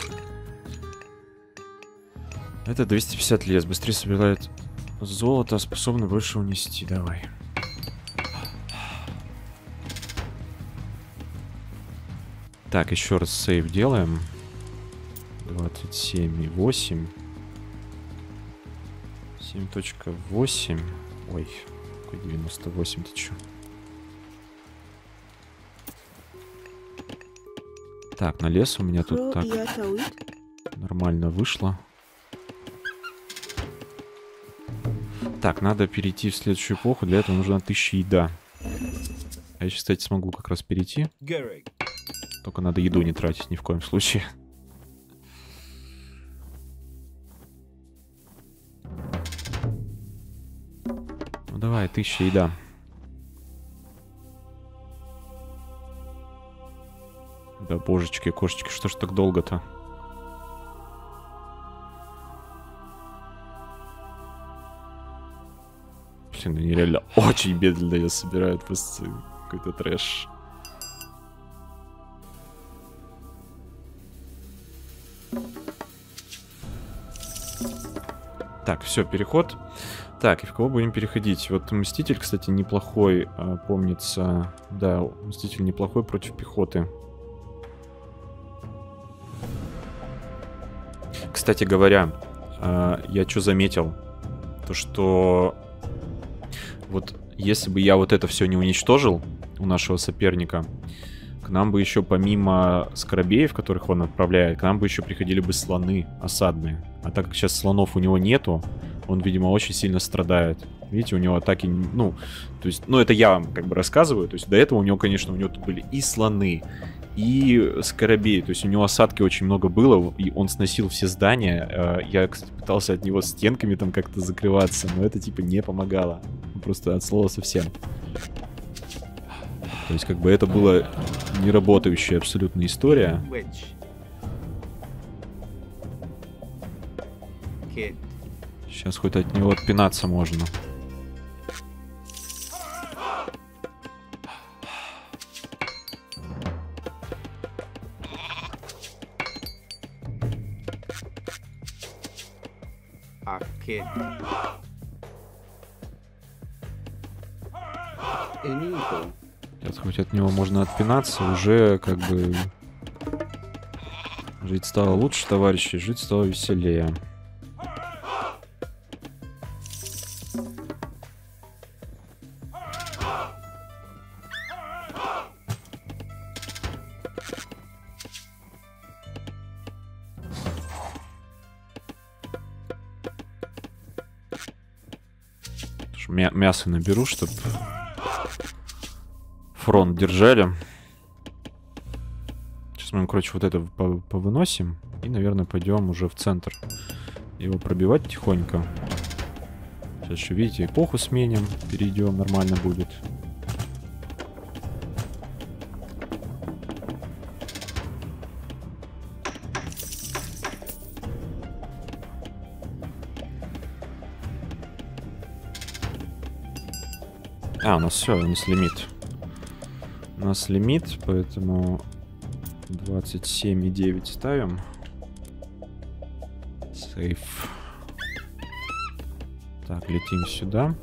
Это двести пятьдесят лес. Быстрее собирает золото, способны больше унести. Давай. Так, еще раз сейв делаем. двадцать семь и восемь. семь точка восемь. Ой, какой девяносто восемь, ты чё? Так, на лес у меня тут так нормально вышло. Так, надо перейти в следующую эпоху. Для этого нужна тысяча еда. А я сейчас, кстати, смогу как раз перейти. Только надо еду не тратить ни в коем случае. Ну давай, тысяча еда. Да божечки, кошечки, что ж так долго-то? Блин, они реально очень медленно ее собирают, просто какой-то трэш. Так, все, переход. Так, и в кого будем переходить? Вот Мститель, кстати, неплохой, помнится. Да, Мститель неплохой против пехоты. Кстати говоря, я что заметил? То, что вот если бы я вот это все не уничтожил у нашего соперника, к нам бы еще помимо скоробеев, которых он отправляет, к нам бы еще приходили бы слоны осадные. А так как сейчас слонов у него нету, он, видимо, очень сильно страдает. Видите, у него атаки, ну, то есть, ну, это я вам как бы рассказываю. То есть до этого у него, конечно, у него тут были и слоны, и скоробеи. То есть у него осадки очень много было, и он сносил все здания. Я, кстати, пытался от него стенками там как-то закрываться, но это типа не помогало. Просто от слова совсем. То есть как бы это была неработающая абсолютно история. Сейчас хоть от него отпинаться можно. Кед. Сейчас хоть от него можно отпинаться, уже как бы жить стало лучше, товарищи, жить стало веселее. Мя мясо наберу, чтобы фронт держали. Сейчас мы, короче, вот это повыносим. И, наверное, пойдем уже в центр его пробивать тихонько. Сейчас еще, видите, эпоху сменим. Перейдем, нормально будет. А, у нас все, у нас лимит. У нас лимит, поэтому двадцать семь и девять ставим. Сейф. Так, летим сюда.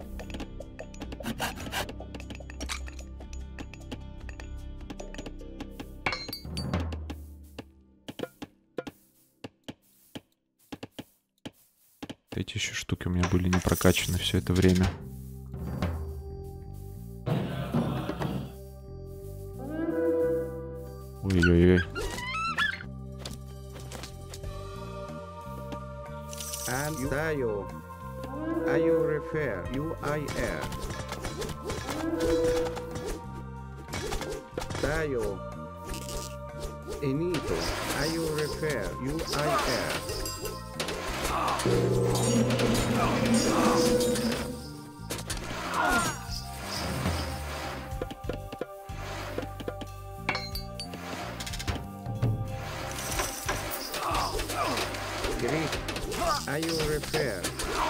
Эти еще штуки у меня были не прокачаны все это время. Ой-ой-ой. Tayo. Are you refer? U I R. Tayo. Inito. Are you refer? U I R. Greek. Are you refer?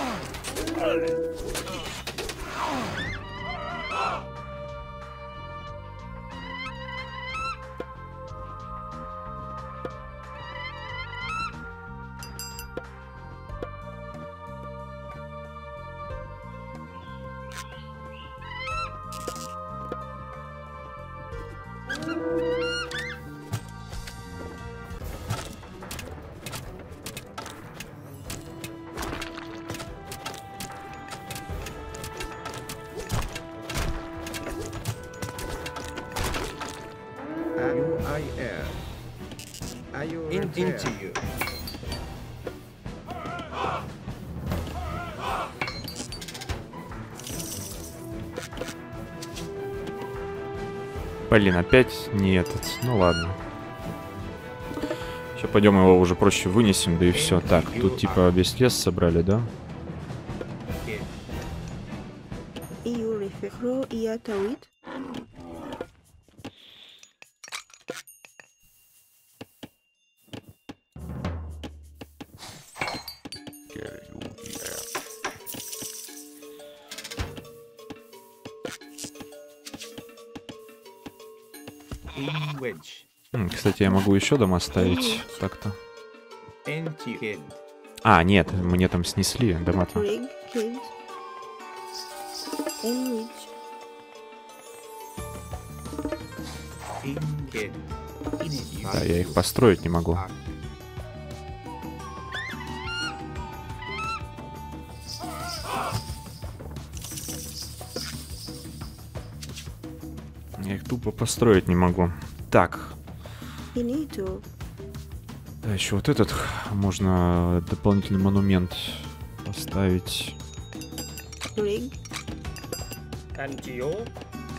U I R. Are you In, refer? into you. Блин, опять не этот. Ну ладно. Сейчас пойдем его уже проще вынесем, да и все. Так, тут типа весь лес собрали, да? Kid. EU refer. Ro ia tawit. In wedge. М, Кстати, я могу еще дома ставить. Так-то. Into kid. А, нет, мне там снесли дома-то. Rig. Kids. In which. In kid. In it. Да, я их построить не могу. Я их тупо построить не могу. Так, Inito. да, еще вот этот можно дополнительный монумент поставить. Rig. Antio.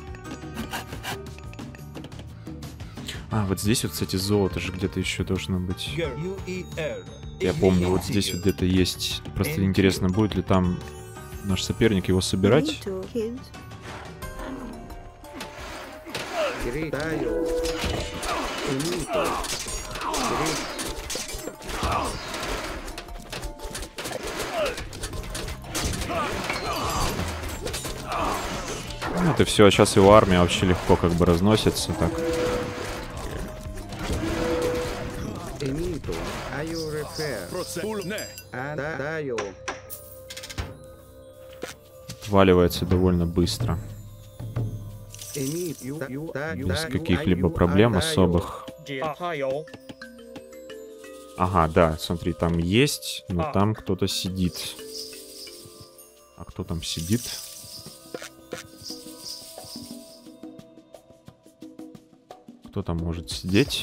А, вот здесь вот, кстати, золото же где-то еще должно быть. Girl. U E R. Я помню, вот здесь вот где-то есть. Просто интересно, будет ли там наш соперник его собирать. Inito. Kids. Greek. Tayo. Inito. Greek. Ну, это все, сейчас его армия вообще легко как бы разносится. Так, Inito. Are you refer? Proce- ne. And Tayo. отваливается довольно быстро. Inito. You, you, Tayo. Без Tayo. каких-либо Are you- проблем Tayo. особых. Tayo. Ага, да, смотри, там есть, но А. там кто-то сидит. А кто там сидит? Кто там может сидеть?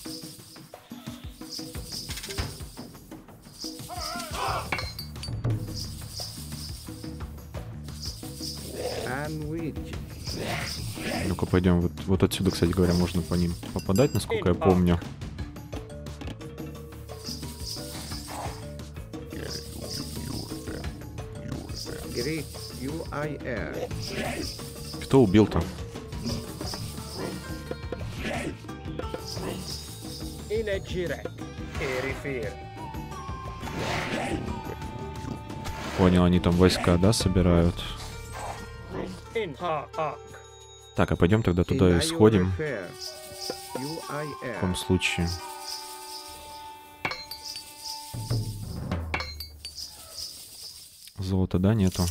And which? Ну-ка, пойдем. Вот, вот отсюда, кстати говоря, можно по ним попадать, насколько я помню. Greek. U I R. Кто убил-то? In a jirek. Erifir. Понял, они там войска, да, собирают. In ha ak. Так, а пойдем тогда туда In и are you сходим. refer? U I В R. таком случае. Золота, да, нету.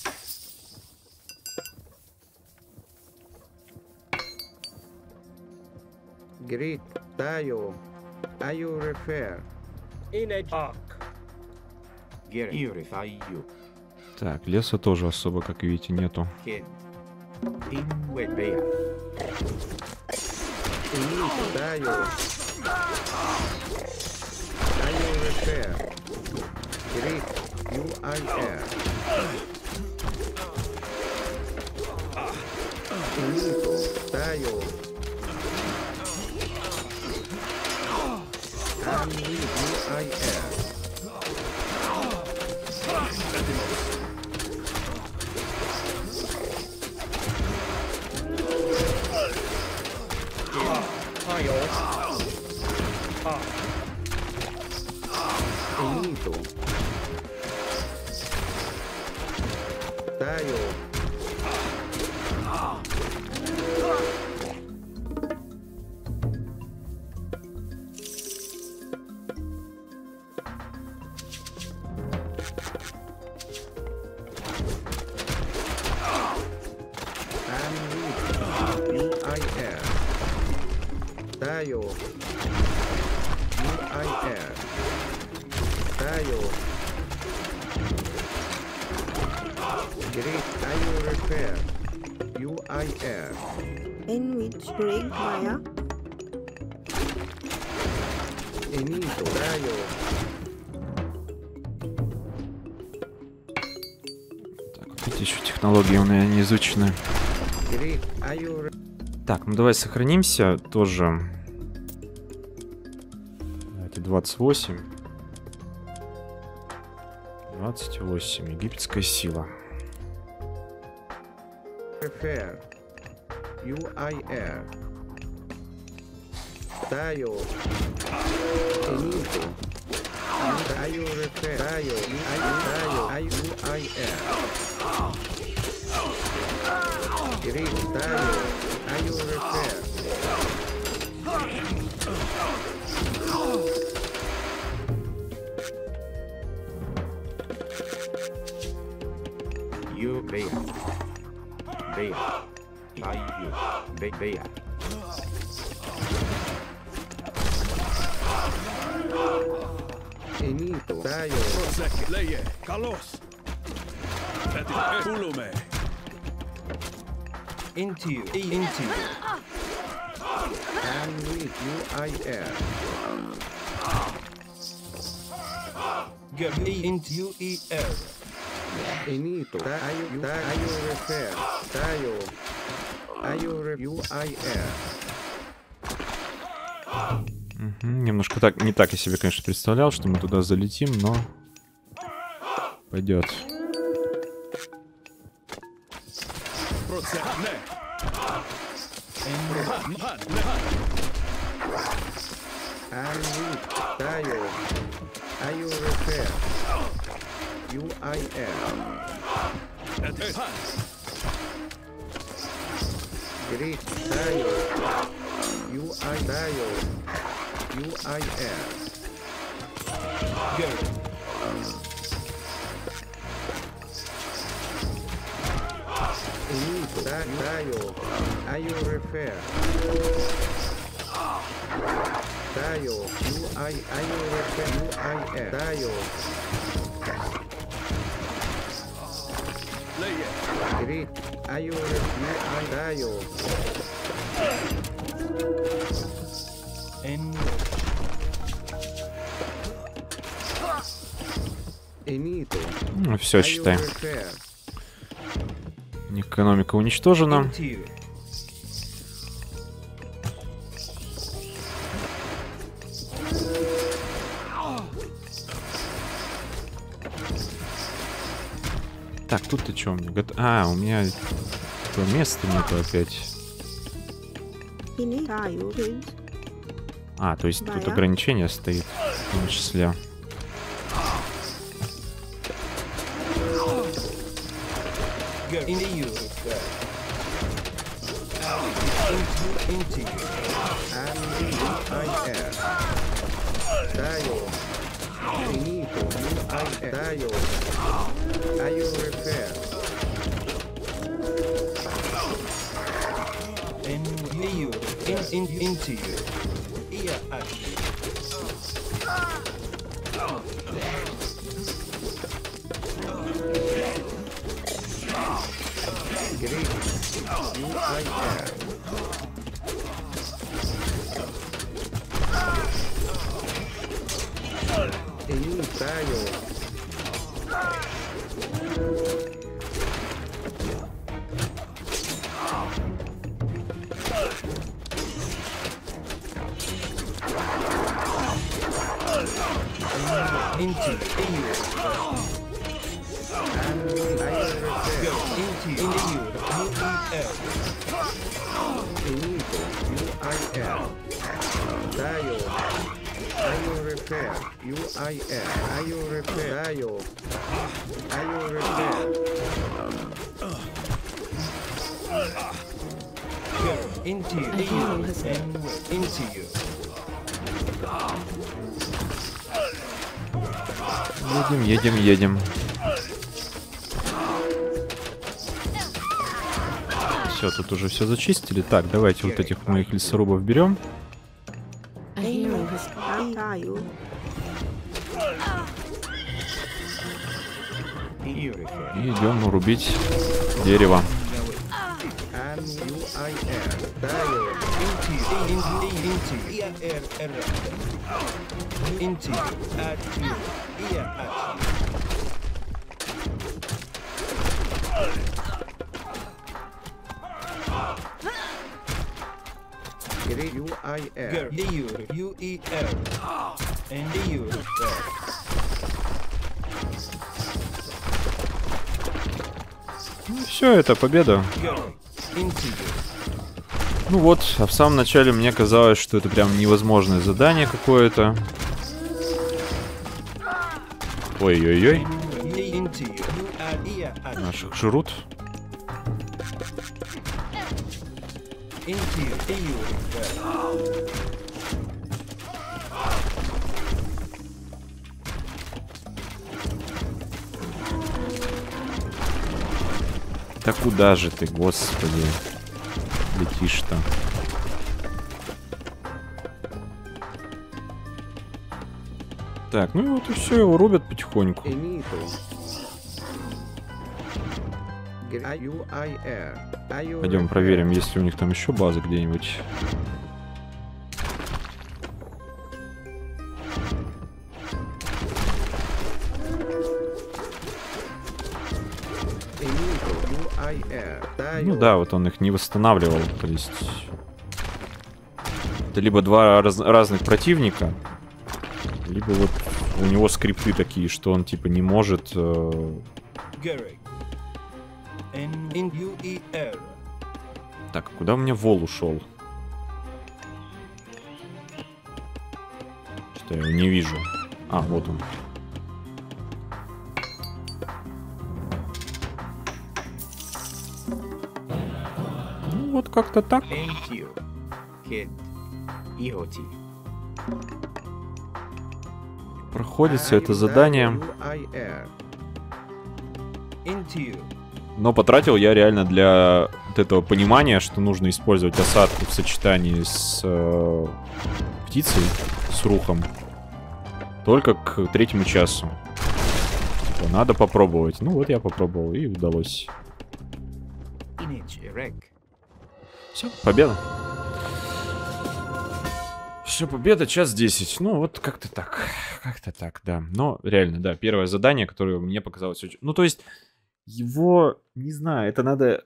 Greek. Tayo. Are you refer? In a ak. Get Purify you. Так, леса тоже особо, как видите, нету. Kid. In with bear. Inito. Tayo. Are you refer? Greek. U I R. Finito. Tayo. And with U I R. Finito. Tayo. And with U I R. Tayo. U I R. Tayo. Great. Tayo repair. U I R. In which break via Finito. Tayo. Так, вот эти еще технологии у меня не изучены. Great. Tayo. Так, ну давай сохранимся тоже. Давайте двадцать восемь. двадцать восемь. Египетская сила. Repair. U I R. Tayo. Finito. Tayo repair. Tayo. Tayo. U I R. Great. Tayo. Tayo repair. You Bea. Bea. I you. Be Bea. Finito. Tayo. Prosek, leje, kalos. Etimas, pulume. Into you. Into you. And with U I R. Get into U E R. Finito. Tayo. Tayo repair. Tayo. Tayo re- U I R. Мгм, немножко так, не так я себе, конечно, представлял, что мы туда залетим, но пойдет. Prosek, ne. And Mahan, nehan. And with Tayo. Tayo repair. U I R. Etimas. Great. Tayo. U I Tayo. U I R. get Finito. Ta- Tayo. Tayo repair. Tayo. U I Tayo repair. U I R. Tayo. Leje. Great. Tayo repair. U I Tayo. and Finito. Ну, все, Tayo считаем. repair. Экономика уничтожена. into you. Так, тут-то что у меня? Гот- А, у меня этого места нету опять. Ini tayo with А, то есть тут Моя. ограничение стоит, в том числе. Get into you. There. Into into you. And with U I R. Tayo. Finito. U I R. Tayo. Tayo repair. And you. In in into you. Yeah. uh, Great. U I R. Finito. Tayo. into you. Go into you. Finito. U I L. Dio. I will repair. U I L. I will repair. Dio. I will repair. Go into you. A hero has Into you. Едем, едем, едем. Все, тут уже все зачистили. Так, давайте вот этих моих лесорубов берем. A hero has died. You refer. И идем рубить дерево. And U I L. Dio. Into you. Into you. Air, air, into you. At you. Ear at U I you. L. Girl, you. U E L. And you. Ну, все, это победа. Girl, into you. Ну вот, а в самом начале мне казалось, что это прям невозможное задание какое-то. Ой-ой-ой. Into you. You are ear at Наших жрут. Into you. You. Да куда же ты, господи, летишь-то? Так, ну и вот и все, его рубят потихоньку. Finito. U I L. I will Пойдем repair. проверим, есть ли у них там еще базы где-нибудь. Finito. U I L. Dio. Ну да, вот он их не восстанавливал, то есть... Это либо два раз- разных противника, либо вот у него скрипты такие, что он типа не может... э, Garrick. N in U E L. Так, куда у меня вол ушел? Что я его не вижу. А, вот он. Ну, вот как-то так. Thank you. Head. Ihoti. Проходит все это задание. U I L. Into you. Но потратил я реально для вот этого понимания, что нужно использовать осадку в сочетании с э, птицей, с рухом. Только к третьему часу. Типа, надо попробовать. Ну вот я попробовал, и удалось. Image erect. Все, победа. Все, победа, час десять. Ну, вот как-то так. Как-то так, да. Но реально, да, первое задание, которое мне показалось очень... Ну, то есть, его, не знаю, это надо...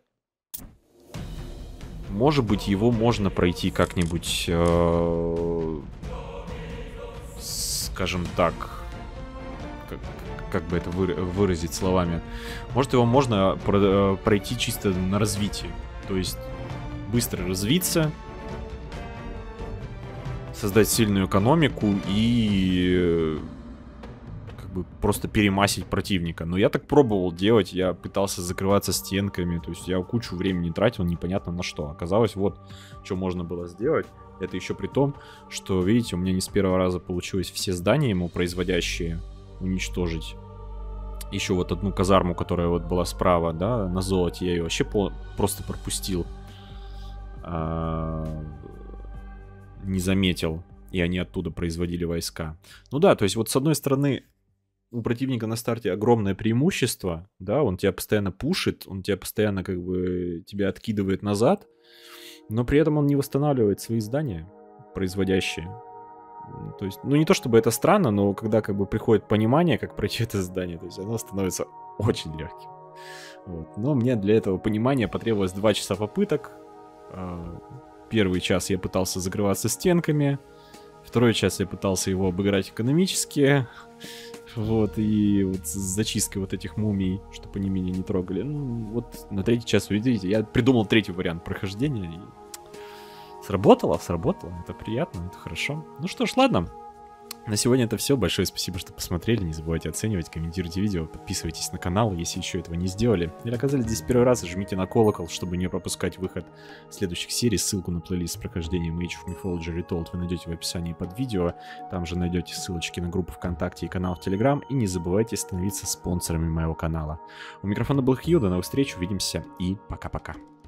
Может быть, его можно пройти как-нибудь, э, скажем так, как, как бы это вы- выразить словами. Может, его можно про- пройти чисто на развитие. То есть, быстро развиться, создать сильную экономику и э, как бы просто перемасить противника. Но я так пробовал делать, я пытался закрываться стенками, то есть я кучу времени тратил, непонятно на что. Оказалось, вот, что можно было сделать. Это еще при том, что, видите, у меня не с первого раза получилось все здания ему производящие уничтожить. Еще вот одну казарму, которая вот была справа, да, на золоте, я ее вообще по- просто пропустил. А- не заметил, и они оттуда производили войска. Ну да, то есть вот с одной стороны у противника на старте огромное преимущество, да, он тебя постоянно пушит, он тебя постоянно как бы тебя откидывает назад, но при этом он не восстанавливает свои здания производящие. То есть, ну не то чтобы это странно, но когда как бы приходит понимание, как пройти это задание, то есть оно становится очень легким. Вот. Но мне для этого понимания потребовалось два часа попыток. Первый час я пытался закрываться стенками. Второй час я пытался его обыграть экономически. Вот, и вот с зачисткой вот этих мумий, чтобы они меня не трогали. Ну, вот на третий час, видите, я придумал третий вариант прохождения. И сработало, сработало. Это приятно, это хорошо. Ну что ж, ладно. На сегодня это все. Большое спасибо, что посмотрели. Не забывайте оценивать, комментируйте видео, подписывайтесь на канал, если еще этого не сделали. Или оказались здесь первый раз, жмите на колокол, чтобы не пропускать выход следующих серий. Ссылку на плейлист с прохождением Age of Mythology Retold вы найдете в описании под видео. Там же найдете ссылочки на группу ВКонтакте и канал в Телеграм. И не забывайте становиться спонсорами моего канала. У микрофона был Хью, до новых встреч, увидимся и пока-пока.